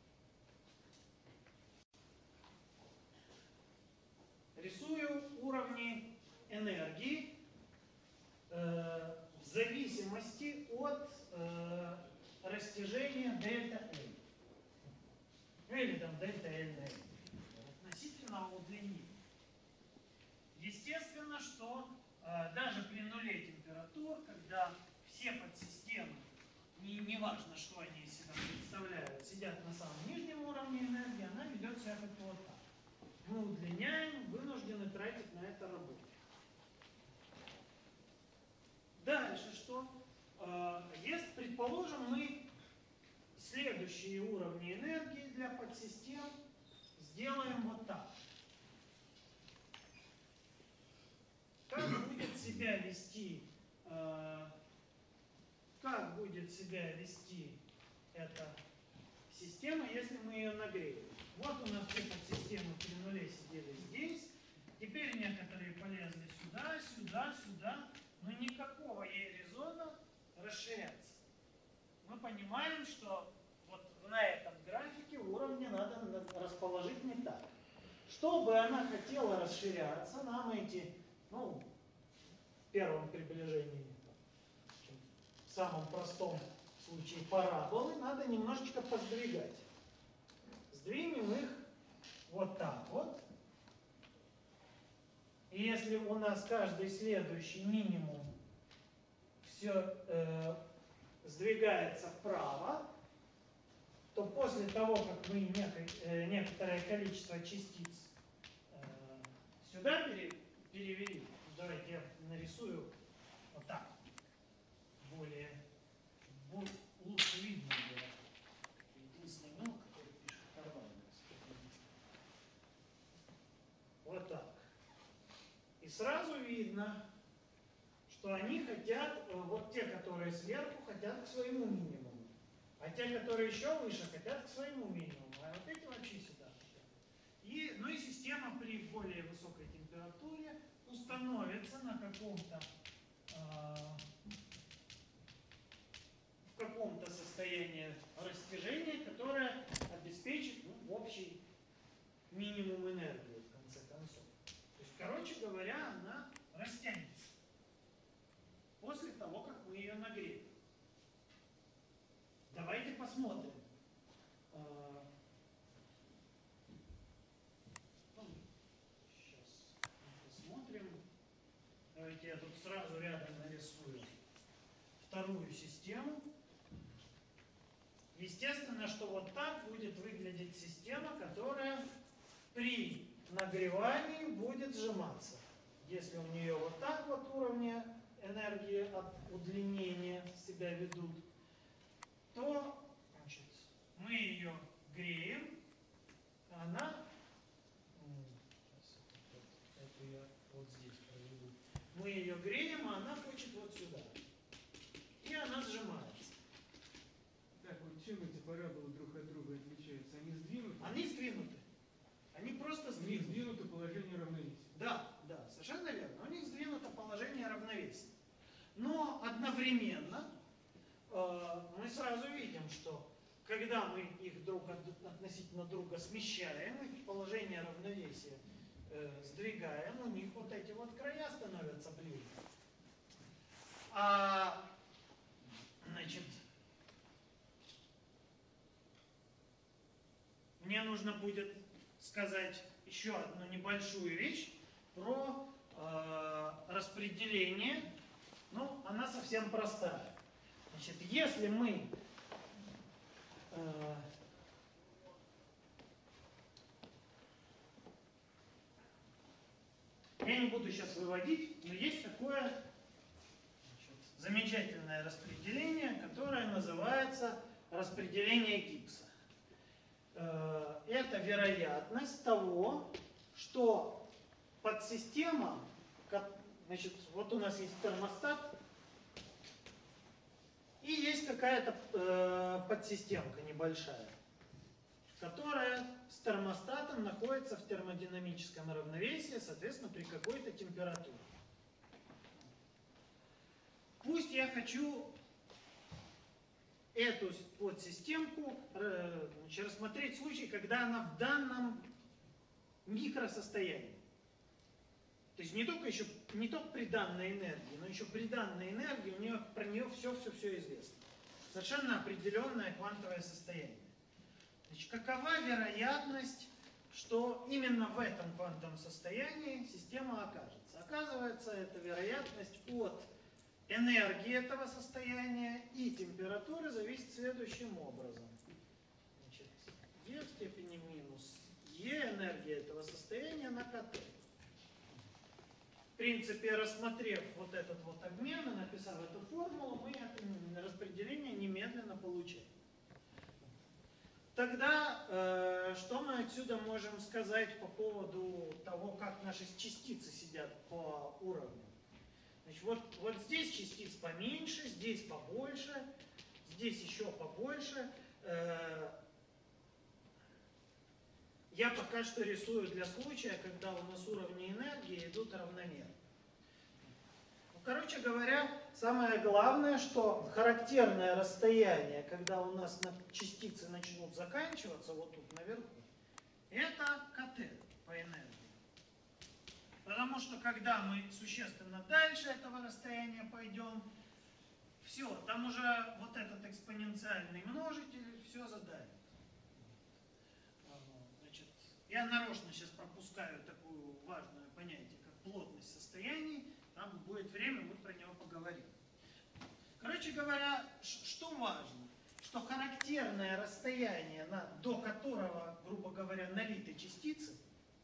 Рисую уровни энергии э, в зависимости от э, растяжения дельта L. Или там дельта L на L. Относительно удлинения. Естественно, что э, даже при нуле температур, когда все подсистемы, не, не важно, что они из себя представляют, сидят на самом нижнем уровне энергии, она ведет себя как-то вот так. Мы удлиняем, вынуждены тратить на это работу. Дальше что? Если, предположим, мы следующие уровни энергии для подсистем сделаем вот так. Как будет себя вести, как будет себя вести эта система, если мы ее нагреем? Вот у нас все подсистемы при нуле сидели здесь. Теперь некоторые полезли сюда, сюда, сюда. Но никакого ей резона расширяться. Мы понимаем, что вот на этом расположить не так. Чтобы она хотела расширяться, нам эти, ну, в первом приближении, в самом простом случае параболы, надо немножечко поздвигать. Сдвинем их вот так вот. И если у нас каждый следующий минимум все э, сдвигается вправо, то после того, как мы некое, э, некоторое количество частиц э, сюда пере, перевели, давайте я нарисую вот так, более, более лучше видно было. Единственный ну, который пишет карман. Вот так. И сразу видно, что они хотят, вот те, которые сверху, хотят к своему минимуму. А те, которые еще выше, хотят к своему минимуму. А вот эти вообще сюда хотят. И, ну и система при более высокой температуре установится на каком-то э, в каком-то состоянии растяжения, которое обеспечит ну, общий минимум энергии в конце концов. То есть, короче говоря, она растянется после того, как мы ее нагреем. Давайте посмотрим. Сейчас посмотрим. Давайте я тут сразу рядом нарисую вторую систему. Естественно, что вот так будет выглядеть система, которая при нагревании будет сжиматься. Если у нее вот так вот уровни энергии от удлинения себя ведут, то значит, мы ее греем, а она, сейчас, вот, эту я вот здесь проведу, мы ее греем, а она хочет вот сюда. И она сжимается. Так, вот чем эти параболы друг от друга отличаются? Они сдвинуты? Они сдвинуты. Они просто У них сдвинуты. сдвинуто положение равновесия. Да, да, совершенно верно. У них сдвинуто положение равновесия. Но одновременно э, мы сразу видим, что когда мы их друг от, относительно друга смещаем, их положение равновесия э, сдвигаем, у них вот эти вот края становятся ближе. А, значит, мне нужно будет сказать еще одну небольшую вещь про э, распределение. Ну, она совсем простая. Значит, если мы э, я не буду сейчас выводить, но есть такое значит, замечательное распределение, которое называется распределение Гибса. Э, это вероятность того, что подсистема, значит, вот у нас есть термостат, и есть какая-то э, подсистемка небольшая, которая с термостатом находится в термодинамическом равновесии, соответственно, при какой-то температуре. Пусть я хочу эту подсистемку э, значит, рассмотреть случай, когда она в данном микросостоянии. То есть не только, еще, не только при данной энергии, но еще при данной энергии у нее, про нее все-все-все известно. Совершенно определенное квантовое состояние. Значит, какова вероятность, что именно в этом квантовом состоянии система окажется? Оказывается, эта вероятность от энергии этого состояния и температуры зависит следующим образом. Значит, e в степени минус e энергия этого состояния на КТ. В принципе, рассмотрев вот этот вот обмен и написав эту формулу, мы это распределение немедленно получаем. Тогда, э, что мы отсюда можем сказать по поводу того, как наши частицы сидят по уровню? Значит, вот, вот здесь частиц поменьше, здесь побольше, здесь еще побольше. Э, я пока что рисую для случая, когда у нас уровни энергии идут равномерно. Ну, короче говоря, самое главное, что характерное расстояние, когда у нас частицы начнут заканчиваться, вот тут наверху, это КТ по энергии. Потому что когда мы существенно дальше этого расстояния пойдем, все, там уже вот этот экспоненциальный множитель все задавит. Значит, я нарочно сейчас пропускаю такое важное понятие, как плотность состояний. Там будет время, мы про него поговорим. Короче говоря, что важно? Что характерное расстояние, на, до которого, грубо говоря, налиты частицы,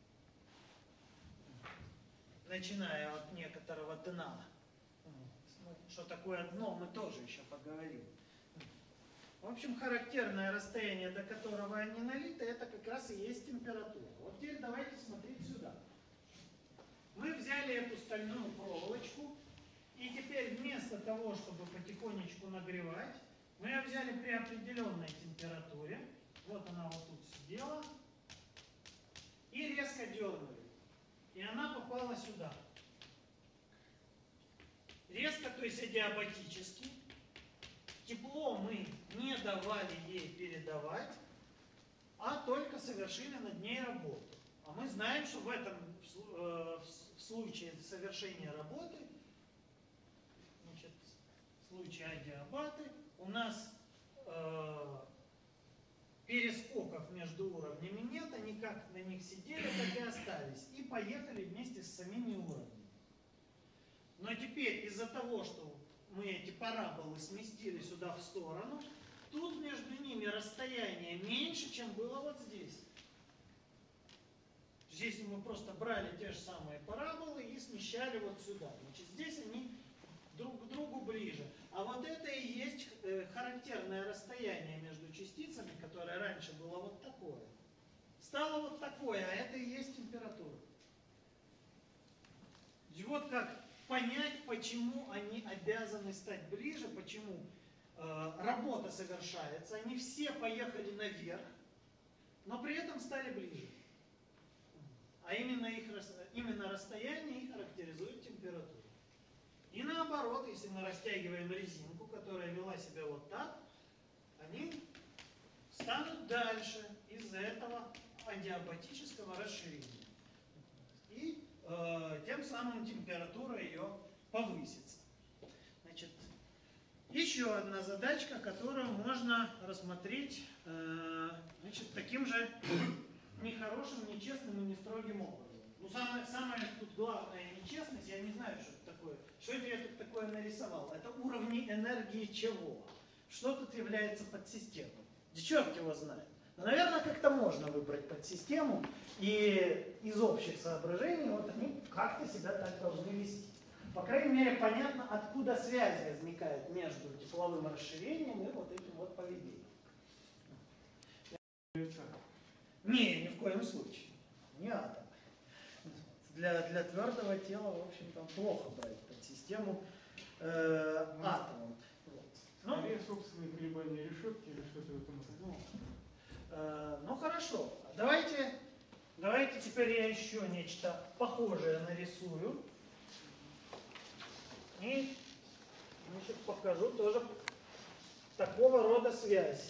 начиная от некоторого дна, что такое дно, мы тоже еще поговорим. В общем, характерное расстояние, до которого они налиты, это как раз и есть температура. Вот теперь давайте смотреть сюда. Мы взяли эту стальную проволочку, и теперь вместо того, чтобы потихонечку нагревать, мы ее взяли при определенной температуре. Вот она вот тут сидела. И резко дернули. И она попала сюда. Резко, то есть адиабатически. Тепло мы не давали ей передавать, а только совершили над ней работу. А мы знаем, что в этом э, в случае совершения работы, значит, в случае адиабаты, у нас э, перескоков между уровнями нет, они как на них сидели, так и остались. И поехали вместе с самими уровнями. Но теперь из-за того, что мы эти параболы сместили сюда в сторону, тут между ними расстояние меньше, чем было вот здесь. Здесь мы просто брали те же самые параболы и смещали вот сюда. Значит, здесь они друг к другу ближе. А вот это и есть характерное расстояние между частицами, которое раньше было вот такое. Стало вот такое, а это и есть температура. И вот как понять, почему они обязаны стать ближе, почему э, работа совершается. Они все поехали наверх, но при этом стали ближе. А именно, их, именно расстояние их характеризует температуру. И наоборот, если мы растягиваем резинку, которая вела себя вот так, они станут дальше из-за этого адиабатического расширения. И э, тем самым температура ее повысится. Значит, еще одна задачка, которую можно рассмотреть э, значит, таким же нехорошим, нечестным и нестрогим образом. Ну, самое, самое тут главное нечестность, я не знаю, что это такое. Что это я тут такое нарисовал? Это уровни энергии чего? Что тут является подсистемой? Да черт его знает. Но, наверное, как-то можно выбрать подсистему, и из общих соображений вот они как-то себя так должны вести. По крайней мере, понятно, откуда связи возникают между тепловым расширением и вот этим вот поведением. Не, ни в коем случае. Не атом. Для, для твердого тела, в общем, там плохо брать подсистему э, атомом. Вот. Ну, скорее собственные колебания решетки или что-то в этом роде. Ну, э, ну хорошо. Давайте, давайте теперь я еще нечто похожее нарисую. И значит, покажу тоже такого рода связь.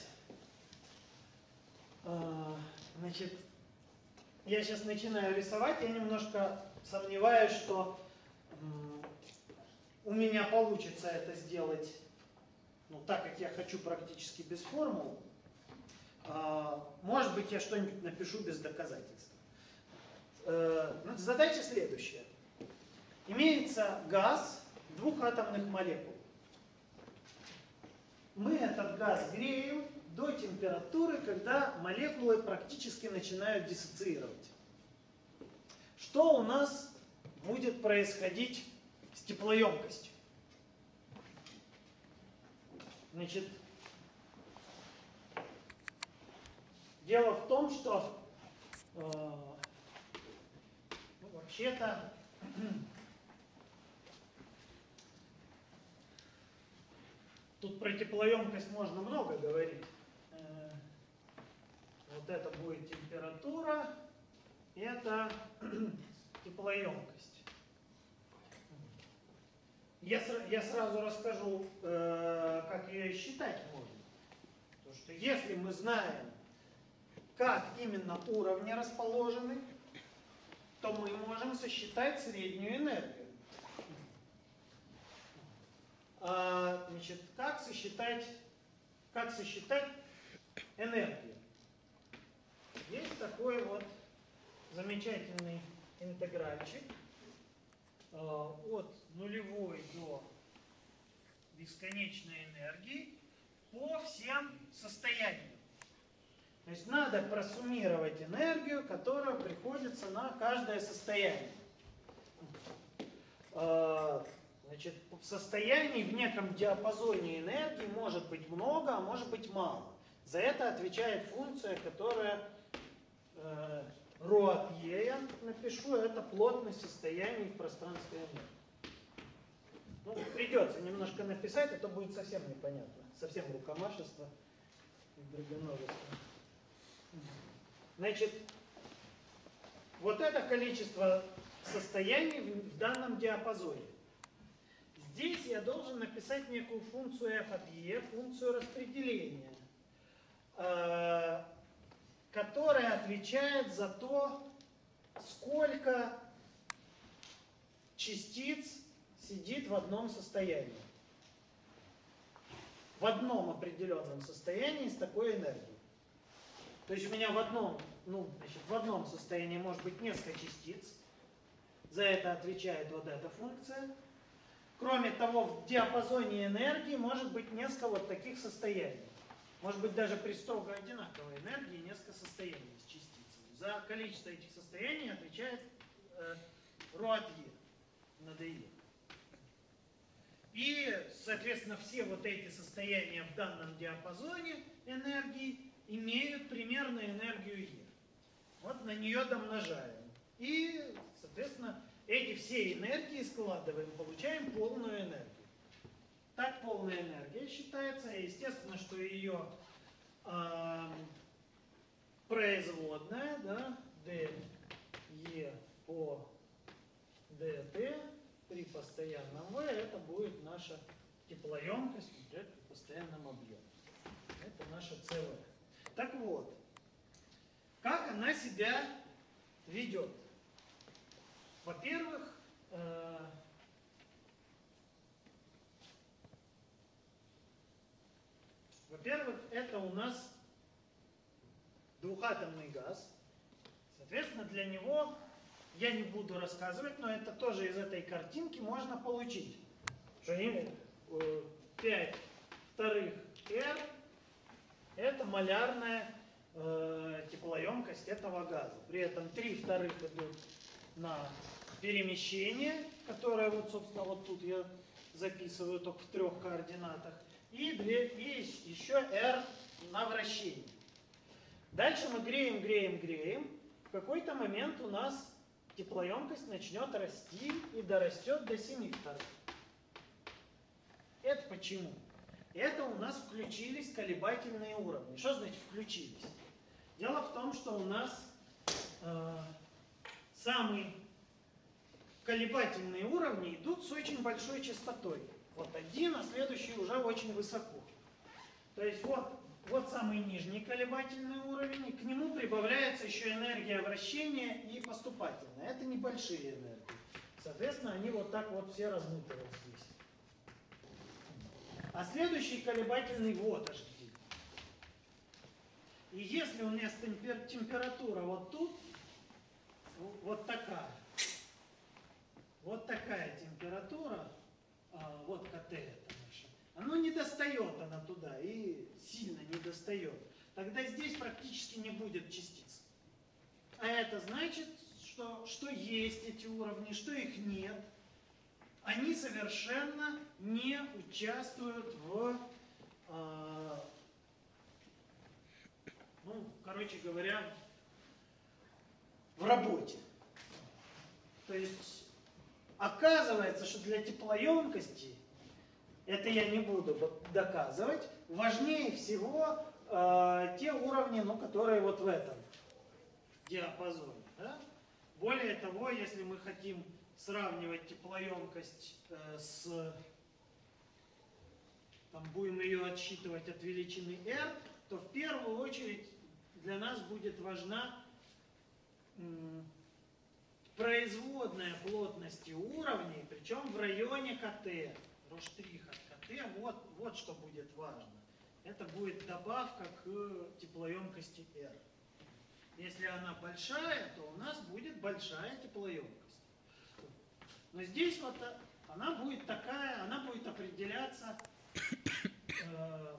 А, значит, я сейчас начинаю рисовать, я немножко сомневаюсь, что м, у меня получится это сделать, ну, так как я хочу, практически без формул. А, может быть, я что-нибудь напишу без доказательств. А, задача следующая. Имеется газ двух атомных молекул. Мы этот газ греем до температуры, когда молекулы практически начинают диссоциировать. Что у нас будет происходить с теплоемкостью? Значит, дело в том, что э, ну, вообще-то тут про теплоемкость можно много говорить. Вот это будет температура, это теплоемкость. Я, я сразу расскажу, э, как ее считать можно. Потому что если мы знаем как именно уровни расположены, то мы можем сосчитать среднюю энергию. А, значит, как сосчитать, как сосчитать энергию? Есть такой вот замечательный интегральчик э, от нулевой до бесконечной энергии по всем состояниям. То есть надо просуммировать энергию, которая приходится на каждое состояние. Э, значит, состояний в неком диапазоне энергии может быть много, а может быть мало. За это отвечает функция, которая э, ρ от e, я напишу, это плотность состояний в пространстве энергии. Ну, придется немножко написать, а то будет совсем непонятно. Совсем рукомашество и драгоножество. Значит, вот это количество состояний в данном диапазоне. Здесь я должен написать некую функцию f от e, функцию распределения, которая отвечает за то, сколько частиц сидит в одном состоянии. В одном определенном состоянии с такой энергией. То есть у меня в одном, ну, значит, в одном состоянии может быть несколько частиц. За это отвечает вот эта функция. Кроме того, в диапазоне энергии может быть несколько вот таких состояний. Может быть даже при строго одинаковой энергии несколько состояний с частицами. За количество этих состояний отвечает э, ρ от e над e. И, соответственно, все вот эти состояния в данном диапазоне энергии имеют примерно энергию e. Вот на нее домножаем. И, соответственно, эти все энергии складываем, получаем полную энергию. Так полная энергия считается. Естественно, что ее э, производная, да, dE по dt при постоянном v, это будет наша теплоемкость при постоянном объеме. Это наша цэ вэ. Так вот, как она себя ведет? Во-первых, э, во-первых, это у нас двухатомный газ. Соответственно, для него я не буду рассказывать, но это тоже из этой картинки можно получить. Что ему пять вторых R это малярная э, теплоемкость этого газа. При этом три вторых идут на перемещение, которое вот, собственно, вот тут я записываю только в трех координатах. И, две, и еще R на вращение. Дальше мы греем, греем, греем. В какой-то момент у нас теплоемкость начнет расти и дорастет до семи вторых. Это почему? Это у нас включились колебательные уровни. Что значит включились? Дело в том, что у нас э, самые колебательные уровни идут с очень большой частотой. Вот один, а следующий уже очень высоко. То есть вот, вот самый нижний колебательный уровень, и к нему прибавляется еще энергия вращения и поступательная. Это небольшие энергии. Соответственно, они вот так вот все размытываются здесь. А следующий колебательный вот аж где. И если у меня температура вот тут, вот такая, вот такая температура, вот КТ это наша, оно не достает она туда и сильно не достает. Тогда здесь практически не будет частиц. А это значит, что, что есть эти уровни, что их нет. Они совершенно не участвуют в, э, ну, короче говоря, в работе. То есть оказывается, что для теплоемкости, это я не буду доказывать, важнее всего э, те уровни, ну, которые вот в этом диапазоне. Да? Более того, если мы хотим сравнивать теплоемкость э, с, там, будем ее отсчитывать от величины R, то в первую очередь для нас будет важна м, производная плотности уровней, причем в районе КТ, Р'Ш' от КТ, вот, вот что будет важно. Это будет добавка к теплоемкости R. Если она большая, то у нас будет большая теплоемкость. Но здесь вот она будет такая, она будет определяться, э,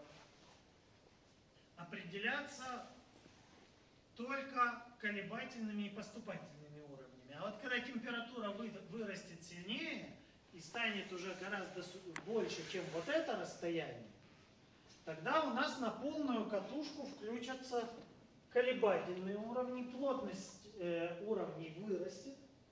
определяться только колебательными и поступательными уровнями. А вот когда температура вы, вырастет сильнее и станет уже гораздо больше, чем вот это расстояние, тогда у нас на полную катушку включатся колебательные уровни, плотность э, уровней вырастет,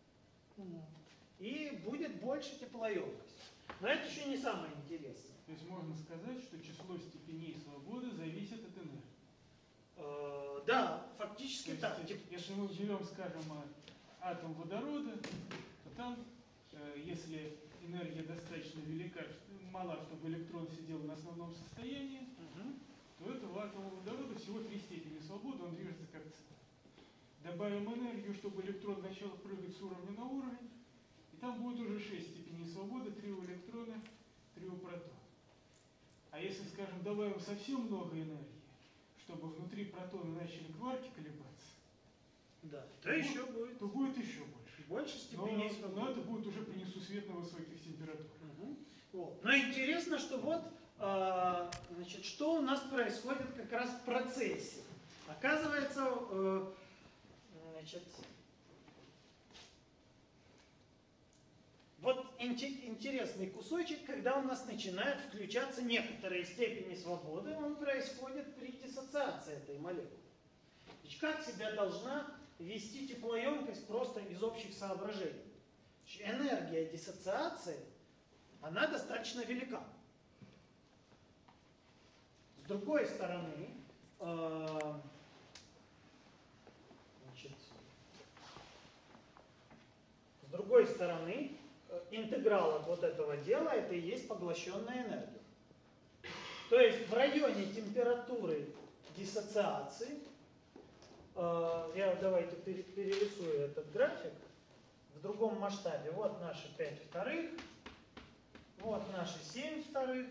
и будет больше теплоемкость. Но это еще не самое интересное. То есть можно сказать, что число степеней свободы зависит от энергии. Э, да, фактически То так. есть, если мы берем, скажем, атом водорода, то там, э, если энергия достаточно велика, мала, чтобы электрон сидел на основном состоянии, Угу. то этого атома водорода всего три степени свободы, он движется как цепь. Добавим энергию, чтобы электрон начал прыгать с уровня на уровень, и там будет уже шесть степеней свободы, три у электрона, три у протона. А если, скажем, добавим совсем много энергии, чтобы внутри протона начали кварки колебаться, Да, то, то, еще будет, то будет еще больше. больше Но, степеней свободы. но это будет уже при несусветно высоких температурах. Угу. Вот. Но интересно, что вот, э, значит, что у нас происходит как раз в процессе. Оказывается, э, значит, вот интересный кусочек, когда у нас начинают включаться некоторые степени свободы, он происходит при диссоциации этой молекулы. Значит, как себя должна вести теплоемкость просто из общих соображений? Значит, энергия диссоциации, она достаточно велика. С другой стороны, э, значит, с другой стороны, интеграл от вот этого дела это и есть поглощенная энергия. То есть в районе температуры диссоциации, э, я давайте перерисую этот график в другом масштабе. Вот наши пять вторых, вот наши семь вторых.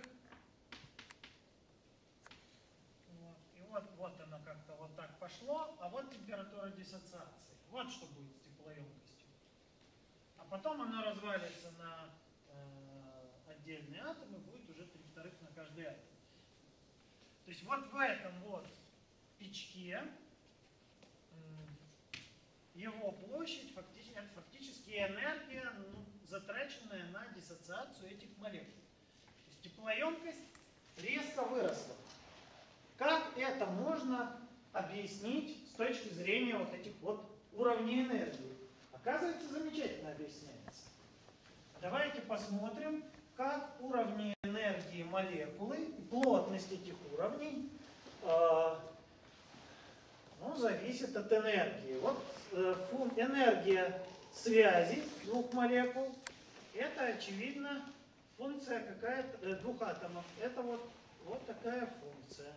Вот. И вот, вот оно как-то вот так пошло, а вот температура диссоциации. Вот что будет с теплоемкостью. А потом оно развалится на э, отдельные атомы, будет уже три вторых на каждый атом. То есть вот в этом вот пячке его площадь фактически, фактически энергия, ну, затраченная на диссоциацию этих молекул. То есть теплоемкость резко выросла. Как это можно объяснить с точки зрения вот этих вот уровней энергии? Оказывается, замечательно объясняется. Давайте посмотрим, как уровни энергии молекулы, плотность этих уровней, э, ну, зависит от энергии. Вот э, фун, энергия связи двух молекул, это, очевидно, функция какая-то, э, двух атомов. Это вот, вот такая функция.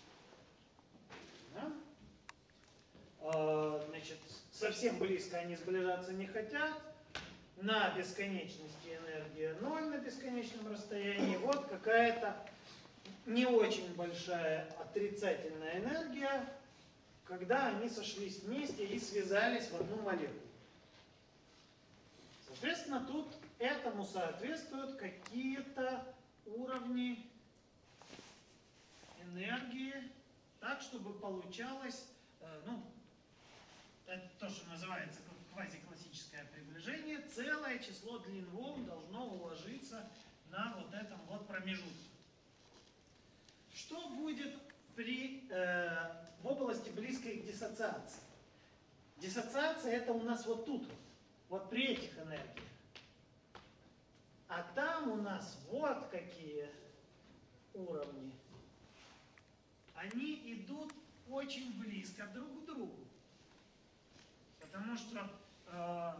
Да? Э, значит, совсем близко они сближаться не хотят. На бесконечности энергия ноль на бесконечном расстоянии. Вот какая-то не очень большая отрицательная энергия, когда они сошлись вместе и связались в одну молекулу. Соответственно, тут этому соответствуют какие-то уровни энергии, так, чтобы получалось, э, ну, это то, что называется квазиклассическое приближение, целое число длин волн должно уложиться на вот этом вот промежутке. Что будет при, э, в области близкой к диссоциации? Диссоциация это у нас вот тут, вот при этих энергиях. А там у нас вот какие уровни. Они идут очень близко друг к другу. Потому что э,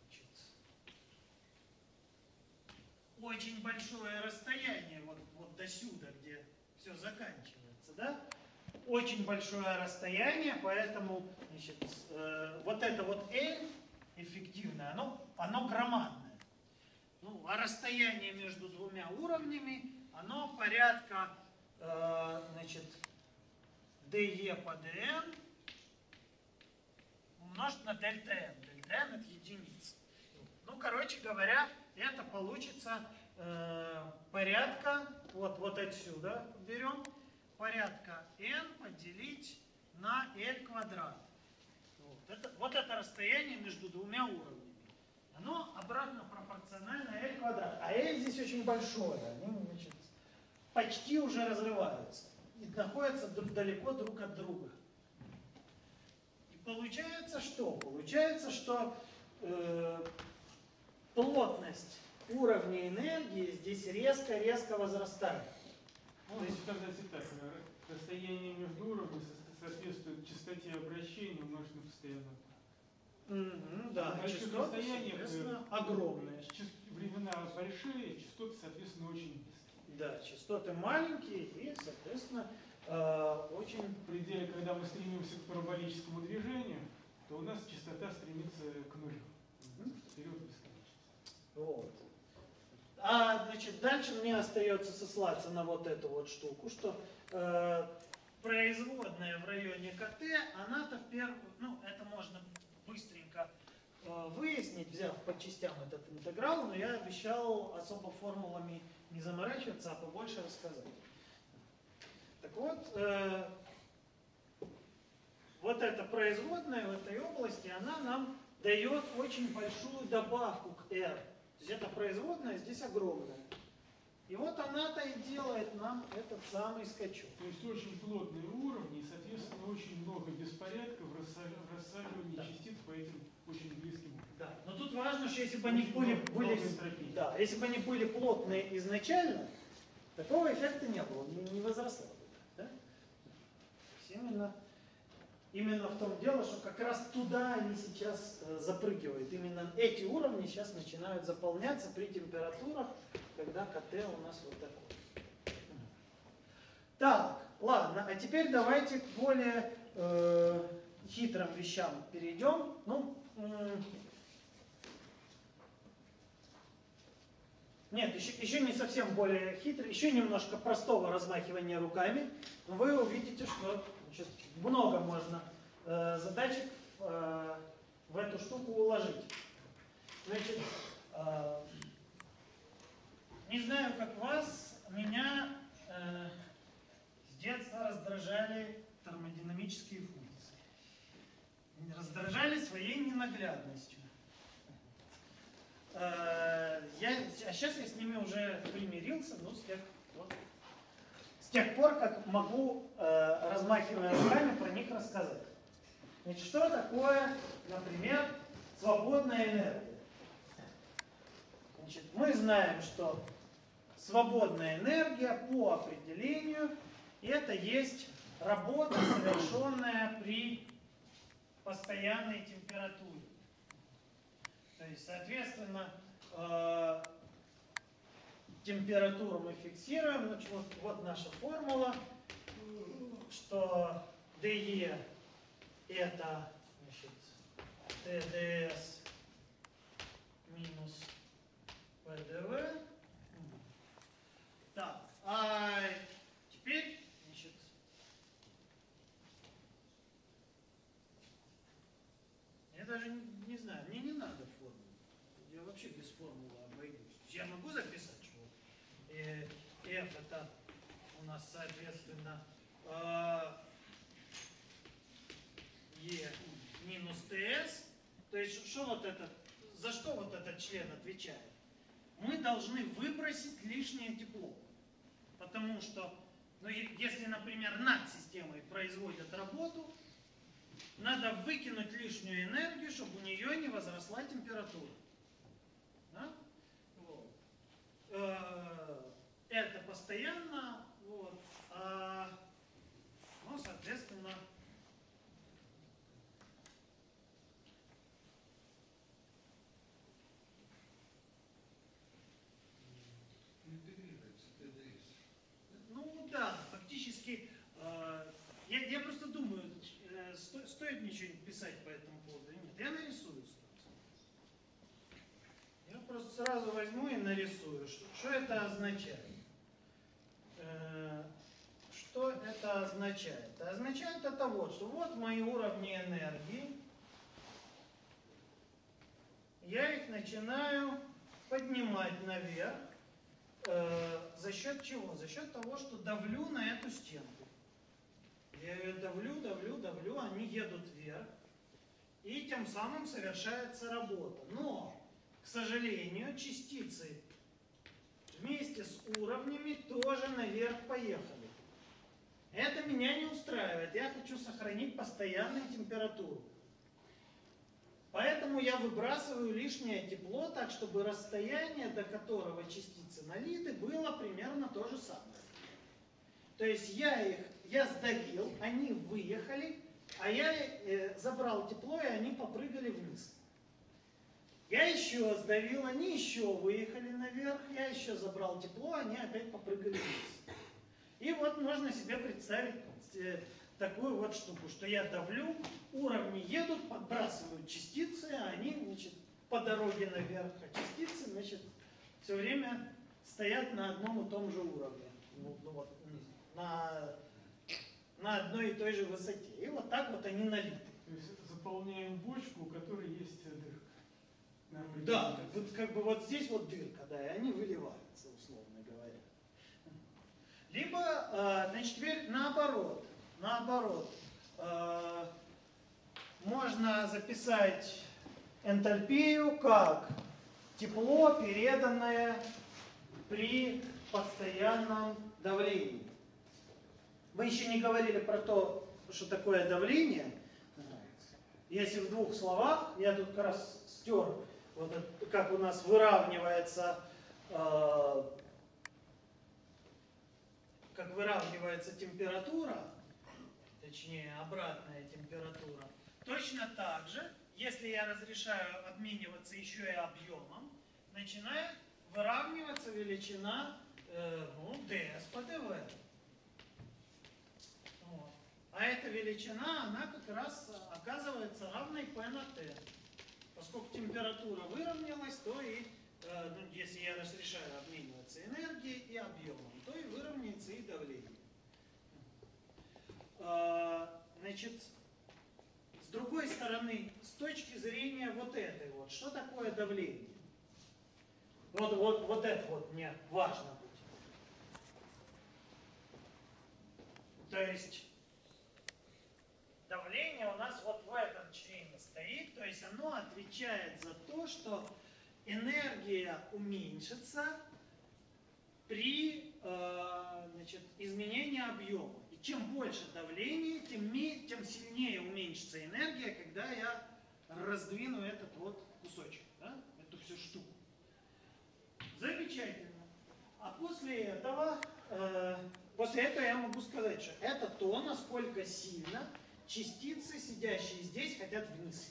очень большое расстояние вот, вот до сюда, где все заканчивается, да? очень большое расстояние, поэтому значит, э, вот это вот L эффективное, оно, оно громадное. Ну, а расстояние между двумя уровнями, оно порядка э, значит, dE по dn умножить на дельта n. Дельта n это единица. Ну, короче говоря, это получится э, порядка, вот, вот отсюда берем, порядка n поделить на L квадрат. Вот это, вот это расстояние между двумя уровнями. Оно обратно пропорционально L квадрат. А L здесь очень большое. Они, значит, почти уже разрываются. И находятся далеко друг от друга. И получается что? Получается, что э, плотность уровня энергии здесь резко-резко возрастает. Ну, то есть сказать и так, расстояние между уровнями соответствует частоте обращения умножить на постоянную. Mm-hmm, да, частоты, соответственно, огромные. Времена большие, частоты, соответственно, очень низкие. Да, частоты маленькие и, соответственно, э, очень... В пределе, когда мы стремимся к параболическому движению, то у нас частота стремится к нулю. Mm-hmm. Вперед бесконечности. Вот. А, значит, дальше мне остается сослаться на вот эту вот штуку, что э, производная в районе КТ, она-то в первую... Ну, это можно быстренько э, выяснить, взяв по частям этот интеграл, но я обещал особо формулами не заморачиваться, а побольше рассказать. Так вот, э, вот эта производная в этой области, она нам дает очень большую добавку к R. То есть эта производная здесь огромная. И вот она-то и делает нам этот самый скачок. То есть очень плотные уровни, и, соответственно, очень много беспорядков в рассаживании, да, частиц по этим очень близким уровням. Да. Но тут важно, что если бы они были, были, да, если бы они были плотные изначально, такого эффекта не было, не, не возросло бы. Да? Именно, именно в том дело, что как раз туда они сейчас э, запрыгивают. Именно эти уровни сейчас начинают заполняться при температурах, когда КТ у нас вот такой. Так, ладно, а теперь давайте к более э, хитрым вещам перейдем. Ну, э, нет, еще, еще не совсем более хитрый, еще немножко простого размахивания руками. Но вы увидите, что сейчас много можно э, задачек э, в эту штуку уложить. Значит, э, не знаю, как вас, меня э, с детства раздражали термодинамические функции. Раздражали своей ненаглядностью. Э, я, а сейчас я с ними уже примирился, ну, с тех, вот, с тех пор, как могу, э, размахивая руками, про них рассказать. Значит, что такое, например, свободная энергия? Значит, мы знаем, что свободная энергия по определению это есть работа, совершенная при постоянной температуре. То есть, соответственно, э, температуру мы фиксируем. Значит, вот, вот наша формула, что dE это, значит, ТДС минус ПДВ. Так, а теперь, значит, я даже не, не знаю, мне не надо формулу. Я вообще без формулы обойдусь. Я могу записать, что э, F это у нас, соответственно, э, E минус ТС. То есть, что вот этот, за что вот этот член отвечает? Мы должны выбросить лишнее тепло. Потому что, ну, если, например, над системой производят работу, надо выкинуть лишнюю энергию, чтобы у нее не возросла температура. Да? Вот. Это постоянно, вот. А, ну, соответственно, ну да, фактически, э, я, сразу возьму и нарисую. Что, что это означает? Э, что это означает? Это означает это вот, что вот мои уровни энергии. Я их начинаю поднимать наверх. Э, за счет чего? За счет того, что давлю на эту стенку. Я ее давлю, давлю, давлю, они едут вверх. И тем самым совершается работа. Но, к сожалению, частицы вместе с уровнями тоже наверх поехали. Это меня не устраивает. Я хочу сохранить постоянную температуру. Поэтому я выбрасываю лишнее тепло, так чтобы расстояние, до которого частицы налиты, было примерно то же самое. То есть я их, я сдавил, они выехали, а я э, забрал тепло, и они попрыгали вниз. Я еще сдавил, они еще выехали наверх, я еще забрал тепло, они опять попрыгали вниз. И вот можно себе представить э, такую вот штуку, что я давлю, уровни едут, подбрасывают частицы, а они, значит, по дороге наверх, а частицы, значит, все время стоят на одном и том же уровне, ну, ну, вот, на, на одной и той же высоте. И вот так вот они налиты. То есть заполняем бочку, у которой есть дырка. Да, вот как бы вот здесь вот дырка, да, и они выливаются, условно говоря. Либо, э, значит, теперь наоборот. Наоборот, э, можно записать энтальпию как тепло, переданное при постоянном давлении. Мы еще не говорили про то, что такое давление. Если в двух словах, я тут как раз стер, вот это, как у нас выравнивается, э, как выравнивается температура, точнее обратная температура. Точно так же, если я разрешаю обмениваться еще и объемом, начинает выравниваться величина э, ну, ds по dv. Вот. А эта величина, она как раз оказывается равной p на t. Поскольку температура выровнялась, то и, э, ну, если я разрешаю обмениваться энергией и объемом, то и выровняется и давление. Э, значит, с другой стороны, с точки зрения вот этой вот, что такое давление? Вот, вот, вот это вот мне важно будет. То есть давление у нас вот в этом члене стоит, то есть оно отвечает за то, что энергия уменьшится при э, значит, изменении объема. И чем больше давление, тем, тем сильнее уменьшится энергия, когда я раздвину этот вот кусочек, да? Эту всю штуку. Замечательно. А после этого, э, после этого я могу сказать, что это то, насколько сильно частицы, сидящие здесь, хотят вниз.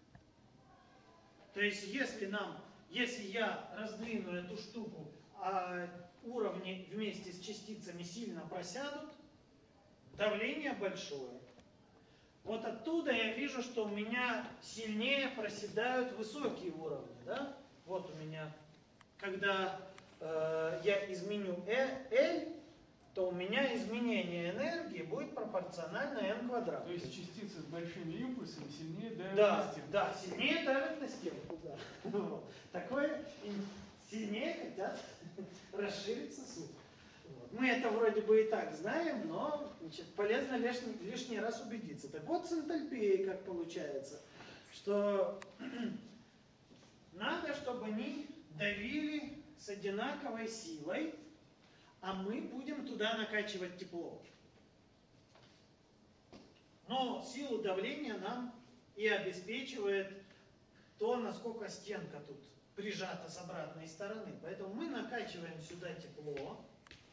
То есть, если нам, если я раздвину эту штуку, а уровни вместе с частицами сильно просядут, давление большое. Вот оттуда я вижу, что у меня сильнее проседают высокие уровни. Да? Вот у меня, когда э, я изменю L, то у меня изменение энергии будет пропорционально n квадрат. То есть частицы с большими импульсами сильнее давят да, на стенку. Да, сильнее давят на стенку. Да. Вот. Такое сильнее хотят расшириться суть. Вот. Мы это вроде бы и так знаем, но значит, полезно лишний, лишний раз убедиться. Так вот с энтальпией как получается, что надо, чтобы они давили с одинаковой силой, а мы будем туда накачивать тепло. Но силу давления нам и обеспечивает то, насколько стенка тут прижата с обратной стороны. Поэтому мы накачиваем сюда тепло,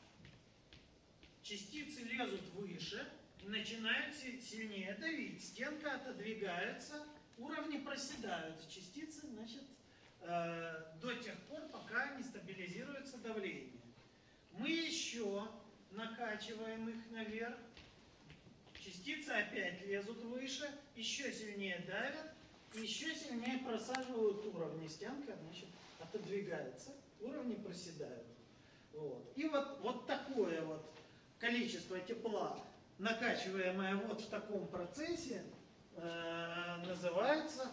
частицы лезут выше и начинают сильнее давить. Стенка отодвигается, уровни проседают, частицы, значит, э, до тех пор, пока не стабилизируется давление. Мы еще накачиваем их наверх, частицы опять лезут выше, еще сильнее давят, и еще сильнее просаживают уровни, стенка, значит, отодвигается. выдвигается, уровни проседают. Вот. И вот, вот такое вот количество тепла, накачиваемое вот в таком процессе, э, называется,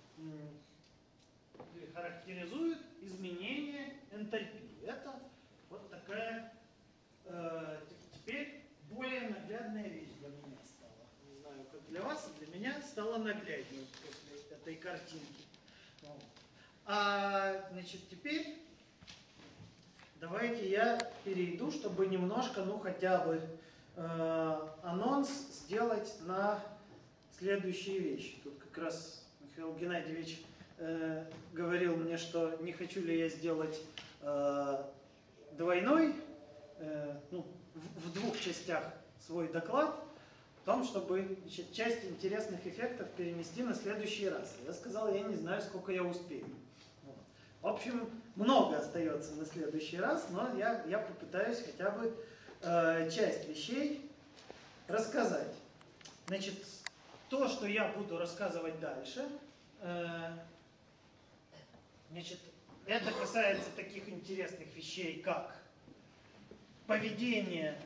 или характеризует изменение энтальпии. Это вот такая э, теперь более наглядная вещь для меня стала. Не знаю, как для вас, а для меня стало нагляднее после этой картинки. Вот. А, значит, теперь давайте я перейду, чтобы немножко, ну хотя бы э, анонс сделать на следующие вещи. Тут как раз Михаил Геннадьевич э, говорил мне, что не хочу ли я сделать э, двойной, э, ну, в, в двух частях свой доклад, в том, чтобы, значит, часть интересных эффектов перенести на следующий раз. Я сказал, я не знаю, сколько я успею. Вот. В общем, много остается на следующий раз, но я, я попытаюсь хотя бы э, часть вещей рассказать. Значит, то, что я буду рассказывать дальше, э, значит, это касается таких интересных вещей, как поведение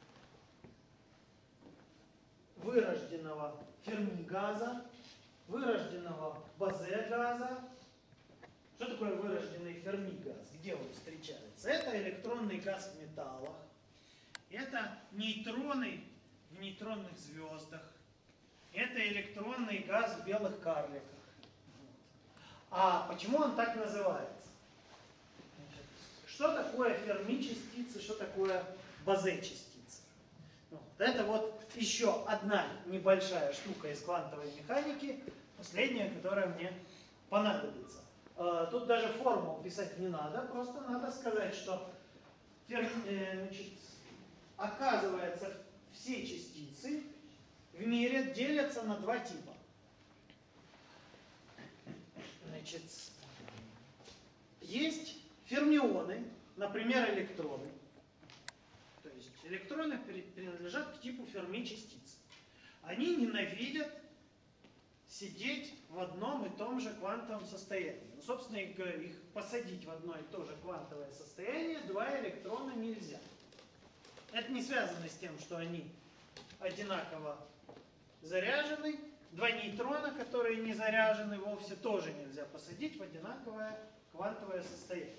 вырожденного Ферми-газа, вырожденного Бозе-газа. Что такое вырожденный Ферми-газ? Где он встречается? Это электронный газ в металлах, это нейтроны в нейтронных звездах, это электронный газ в белых карликах. А почему он так называется? Значит, что такое Ферми-частицы, что такое Бозе-частицы? Вот. Это вот еще одна небольшая штука из квантовой механики, последняя, которая мне понадобится. Тут даже формул писать не надо, просто надо сказать, что значит, оказывается, все частицы в мире делятся на два типа. Значит, есть фермионы, например, электроны. То есть электроны принадлежат к типу Ферми-частиц. Они ненавидят сидеть в одном и том же квантовом состоянии. Ну, собственно, их, их посадить в одно и то же квантовое состояние два электрона нельзя. Это не связано с тем, что они одинаково заряжены. Два нейтрона, которые не заряжены вовсе, тоже нельзя посадить в одинаковое квантовое состояние.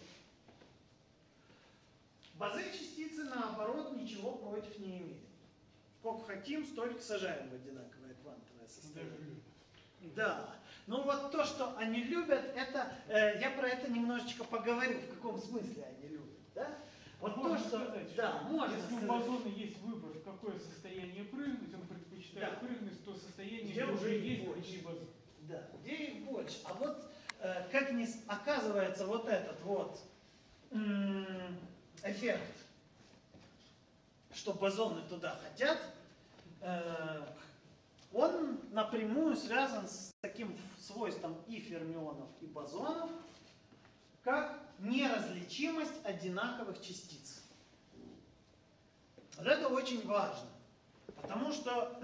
Бозе-частицы, наоборот, ничего против не имеют. Сколько хотим, столько сажаем в одинаковое квантовое состояние. Да. Ну вот то, что они любят, это, э, я про это немножечко поговорю, в каком смысле они любят. Да? Вот можно то, что, сказать, да, что можно если сказать. у бозона есть выбор, в какое состояние прыгнуть, он предпочитает Да. прыгнуть в то состояние, Где где уже уже их есть больше. другие бозоны. Да, где их больше. А вот э, как ни с- оказывается вот этот вот м, эффект, что бозоны туда хотят, э, он напрямую связан с таким свойством и фермионов, и бозонов, как неразличимость одинаковых частиц. Вот это очень важно, потому что,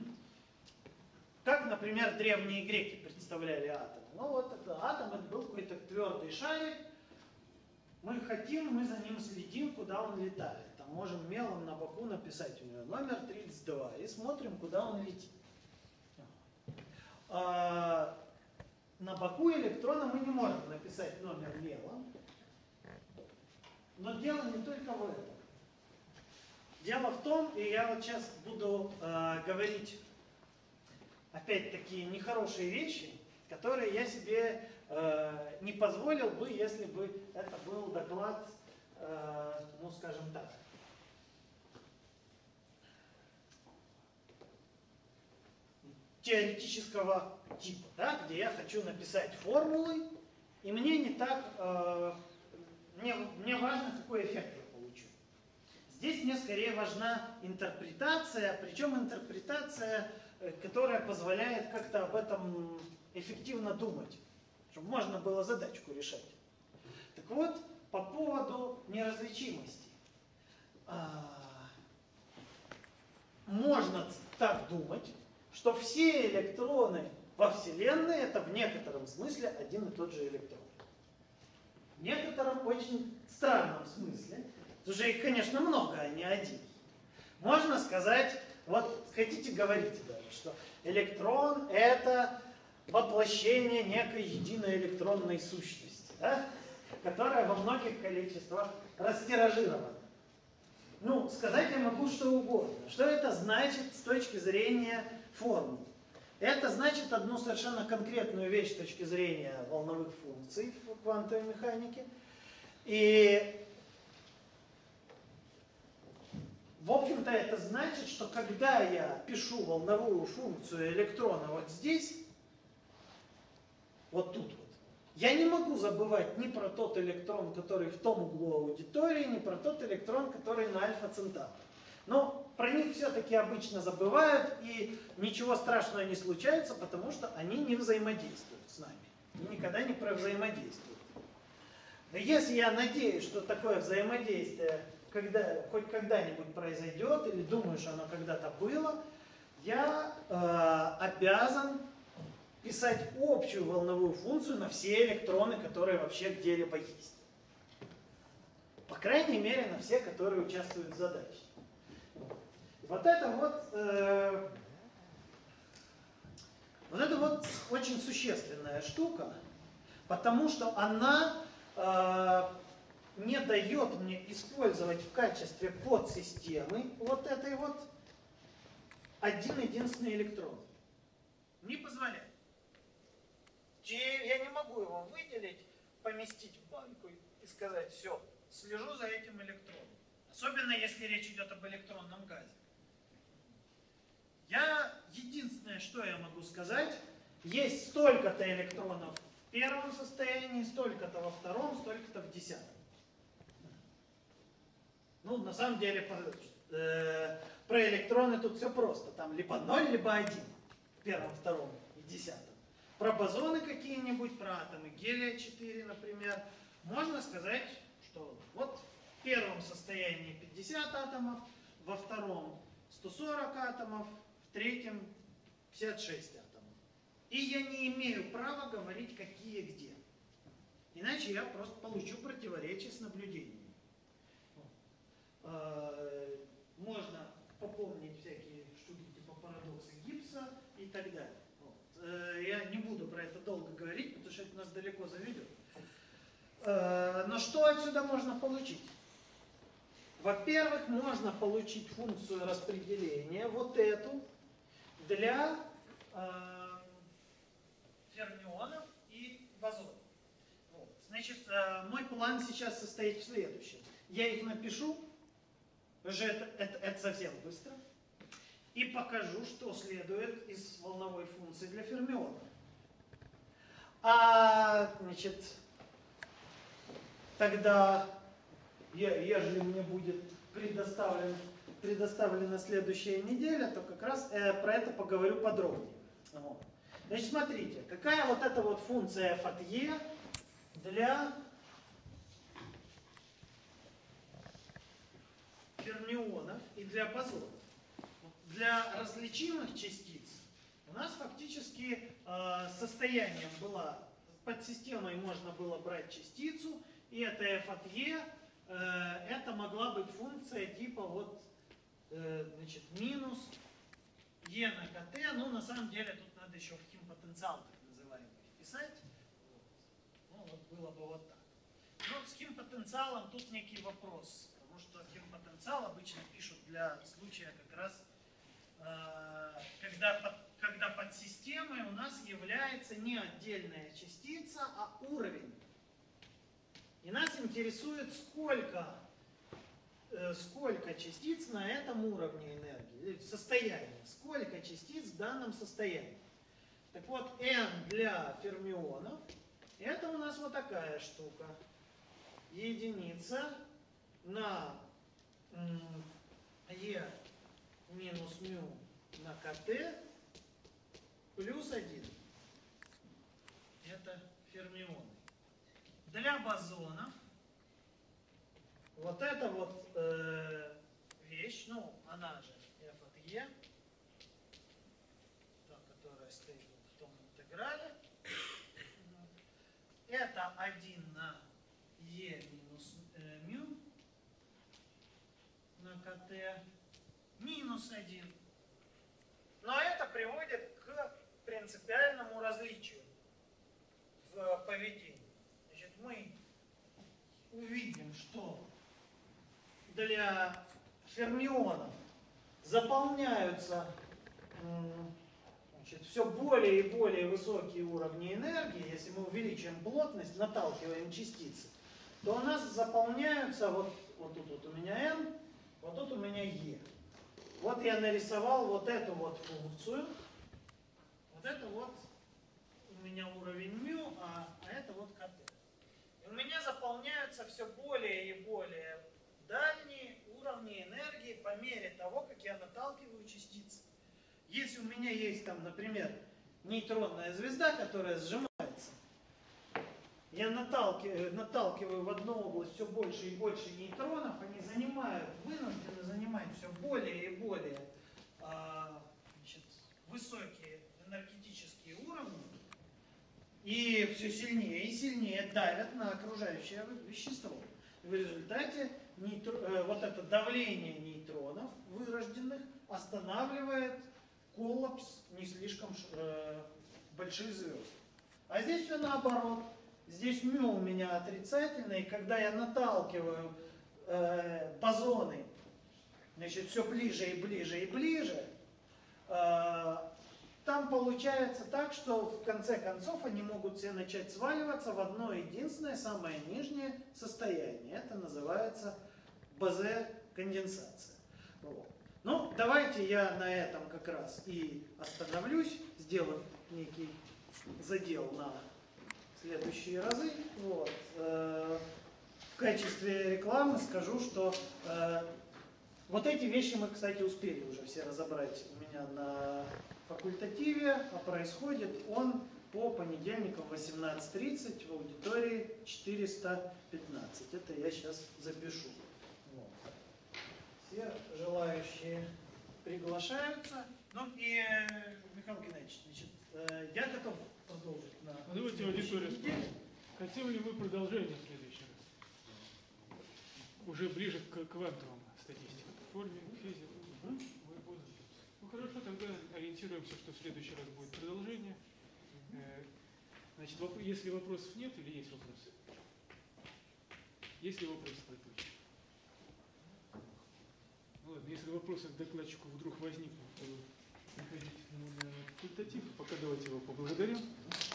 как, например, древние греки представляли атом. Ну вот это, атом это был какой-то твердый шарик, мы хотим, мы за ним следим, куда он летает. Там можем мелом на боку написать у него номер тридцать два и смотрим, куда он летит. А, на боку электрона мы не можем написать номер мелом, но дело не только в этом. Дело в том, и я вот сейчас буду э, говорить опять-таки нехорошие вещи, которые я себе э, не позволил бы, если бы это был доклад, э, ну скажем так, теоретического типа, да, где я хочу написать формулы, и мне не так, э, мне, мне важно, какой эффект я получу. Здесь мне скорее важна интерпретация, причем интерпретация, э, которая позволяет как-то об этом эффективно думать, чтобы можно было задачку решать. Так вот, по поводу неразличимости. А, можно так думать, что все электроны во Вселенной это в некотором смысле один и тот же электрон. В некотором очень странном смысле. Уже их, конечно, много, а не один. Можно сказать, вот хотите говорите даже, что электрон это воплощение некой единой электронной сущности, да? Которая во многих количествах растиражирована. Ну, сказать я могу что угодно. Что это значит с точки зрения формул? Это значит одну совершенно конкретную вещь с точки зрения волновых функций в квантовой механике. И, в общем-то, это значит, что когда я пишу волновую функцию электрона вот здесь, вот тут вот, я не могу забывать ни про тот электрон, который в том углу аудитории, ни про тот электрон, который на альфа-центавре. Но про них все-таки обычно забывают, и ничего страшного не случается, потому что они не взаимодействуют с нами. И никогда не взаимодействуют. Но если я надеюсь, что такое взаимодействие когда, хоть когда-нибудь произойдет, или думаю, что оно когда-то было, я э, обязан писать общую волновую функцию на все электроны, которые вообще где-либо есть. По крайней мере, на все, которые участвуют в задаче. Вот это вот, э, вот это вот очень существенная штука, потому что она э, не дает мне использовать в качестве подсистемы вот этой вот один единственный электрон. Не позволяет. Я не могу его выделить, поместить в банку и сказать, все, слежу за этим электроном. Особенно если речь идет об электронном газе. Я, единственное, что я могу сказать, есть столько-то электронов в первом состоянии, столько-то во втором, столько-то в десятом. Ну, на самом деле, про, э, про электроны тут все просто. Там либо ноль, либо один в первом, втором и десятом. Про бозоны какие-нибудь, про атомы гелия четыре, например, можно сказать, что вот в первом состоянии пятьдесят атомов, во втором сто сорок атомов, в третьем пятьдесят шесть атомов. И я не имею права говорить, какие где. Иначе я просто получу противоречие с наблюдениями. Можно попомнить всякие штуки типа парадокса Гиббса и так далее. Я не буду про это долго говорить, потому что это нас далеко заведет. Но что отсюда можно получить? Во-первых, можно получить функцию распределения, вот эту, для э, фермионов и бозонов. Вот. Значит, э, мой план сейчас состоит в следующем. Я их напишу, уже это, это, это совсем быстро, и покажу, что следует из волновой функции для фермиона. А, значит, тогда, если мне будет предоставлен, предоставлена следующая неделя, то как раз э, про это поговорю подробнее. Вот. Значит, смотрите, какая вот эта вот функция f от e для фермионов и для бозонов. Для различимых частиц у нас фактически э, состоянием была, под системой можно было брать частицу, и это f от e, э, это могла быть функция типа вот, э, значит, минус e на kt, ну на самом деле тут надо еще в химпотенциал так называемый вписать. Вот. Ну вот было бы вот так. Но с химпотенциалом тут некий вопрос, потому что химпотенциал обычно пишут для случая как раз Когда, под, когда под системой у нас является не отдельная частица, а уровень. И нас интересует, сколько, э, сколько частиц на этом уровне энергии, состояние, сколько частиц в данном состоянии. Так вот, n для фермионов, это у нас вот такая штука. Единица на e минус μ на kt плюс один. Это фермионы. Для бозонов вот эта вот э, вещь, ну, она же f от e, та, которая стоит вот в том интеграле, это один на КТ минус один. Но это приводит к принципиальному различию в поведении. Значит, мы увидим, что для фермионов заполняются значит, все более и более высокие уровни энергии. Если мы увеличиваем плотность, наталкиваем частицы, то у нас заполняются, вот, вот тут вот у меня n, вот тут у меня e. Вот я нарисовал вот эту вот функцию. Вот это вот у меня уровень μ, а, а это вот КТ. И у меня заполняются все более и более дальние уровни энергии по мере того, как я наталкиваю частицы. Если у меня есть там, например, нейтронная звезда, которая сжимается, я наталкиваю, наталкиваю в одну область все больше и больше нейтронов, они занимают, вынуждены занимать все более и более а, значит, высокие энергетические уровни, и все сильнее и сильнее давят на окружающее вещество. В результате нейтро, э, вот это давление нейтронов вырожденных останавливает коллапс не слишком э, больших звезд. А здесь все наоборот. Здесь μ у меня отрицательный, и когда я наталкиваю э, бозоны, значит, все ближе и ближе и ближе, э, там получается так, что в конце концов они могут все начать сваливаться в одно единственное, самое нижнее состояние. Это называется Бозе-конденсация. Вот. Ну, давайте я на этом как раз и остановлюсь, сделав некий задел на следующие разы. Вот. В качестве рекламы скажу, что э, вот эти вещи мы, кстати, успели уже все разобрать у меня на факультативе, а происходит он по понедельникам в восемнадцать тридцать в аудитории четыреста пятнадцать. Это я сейчас запишу. Вот. Все желающие приглашаются. Ну и, Михаил Геннадьевич, значит, э, я готов продолжить на а давайте аудиторию спросим. Хотим ли вы продолжение в следующий раз? Уже ближе к квантовым статистикам. Форме, физике. Угу. Ну хорошо, тогда ориентируемся, что в следующий раз будет продолжение. Значит, если вопросов нет или есть вопросы? Есть ли вопросы по этому? Ну ладно, если вопросы к докладчику вдруг возникнут, то приходите к нему на факультатив. Пока давайте его поблагодарим.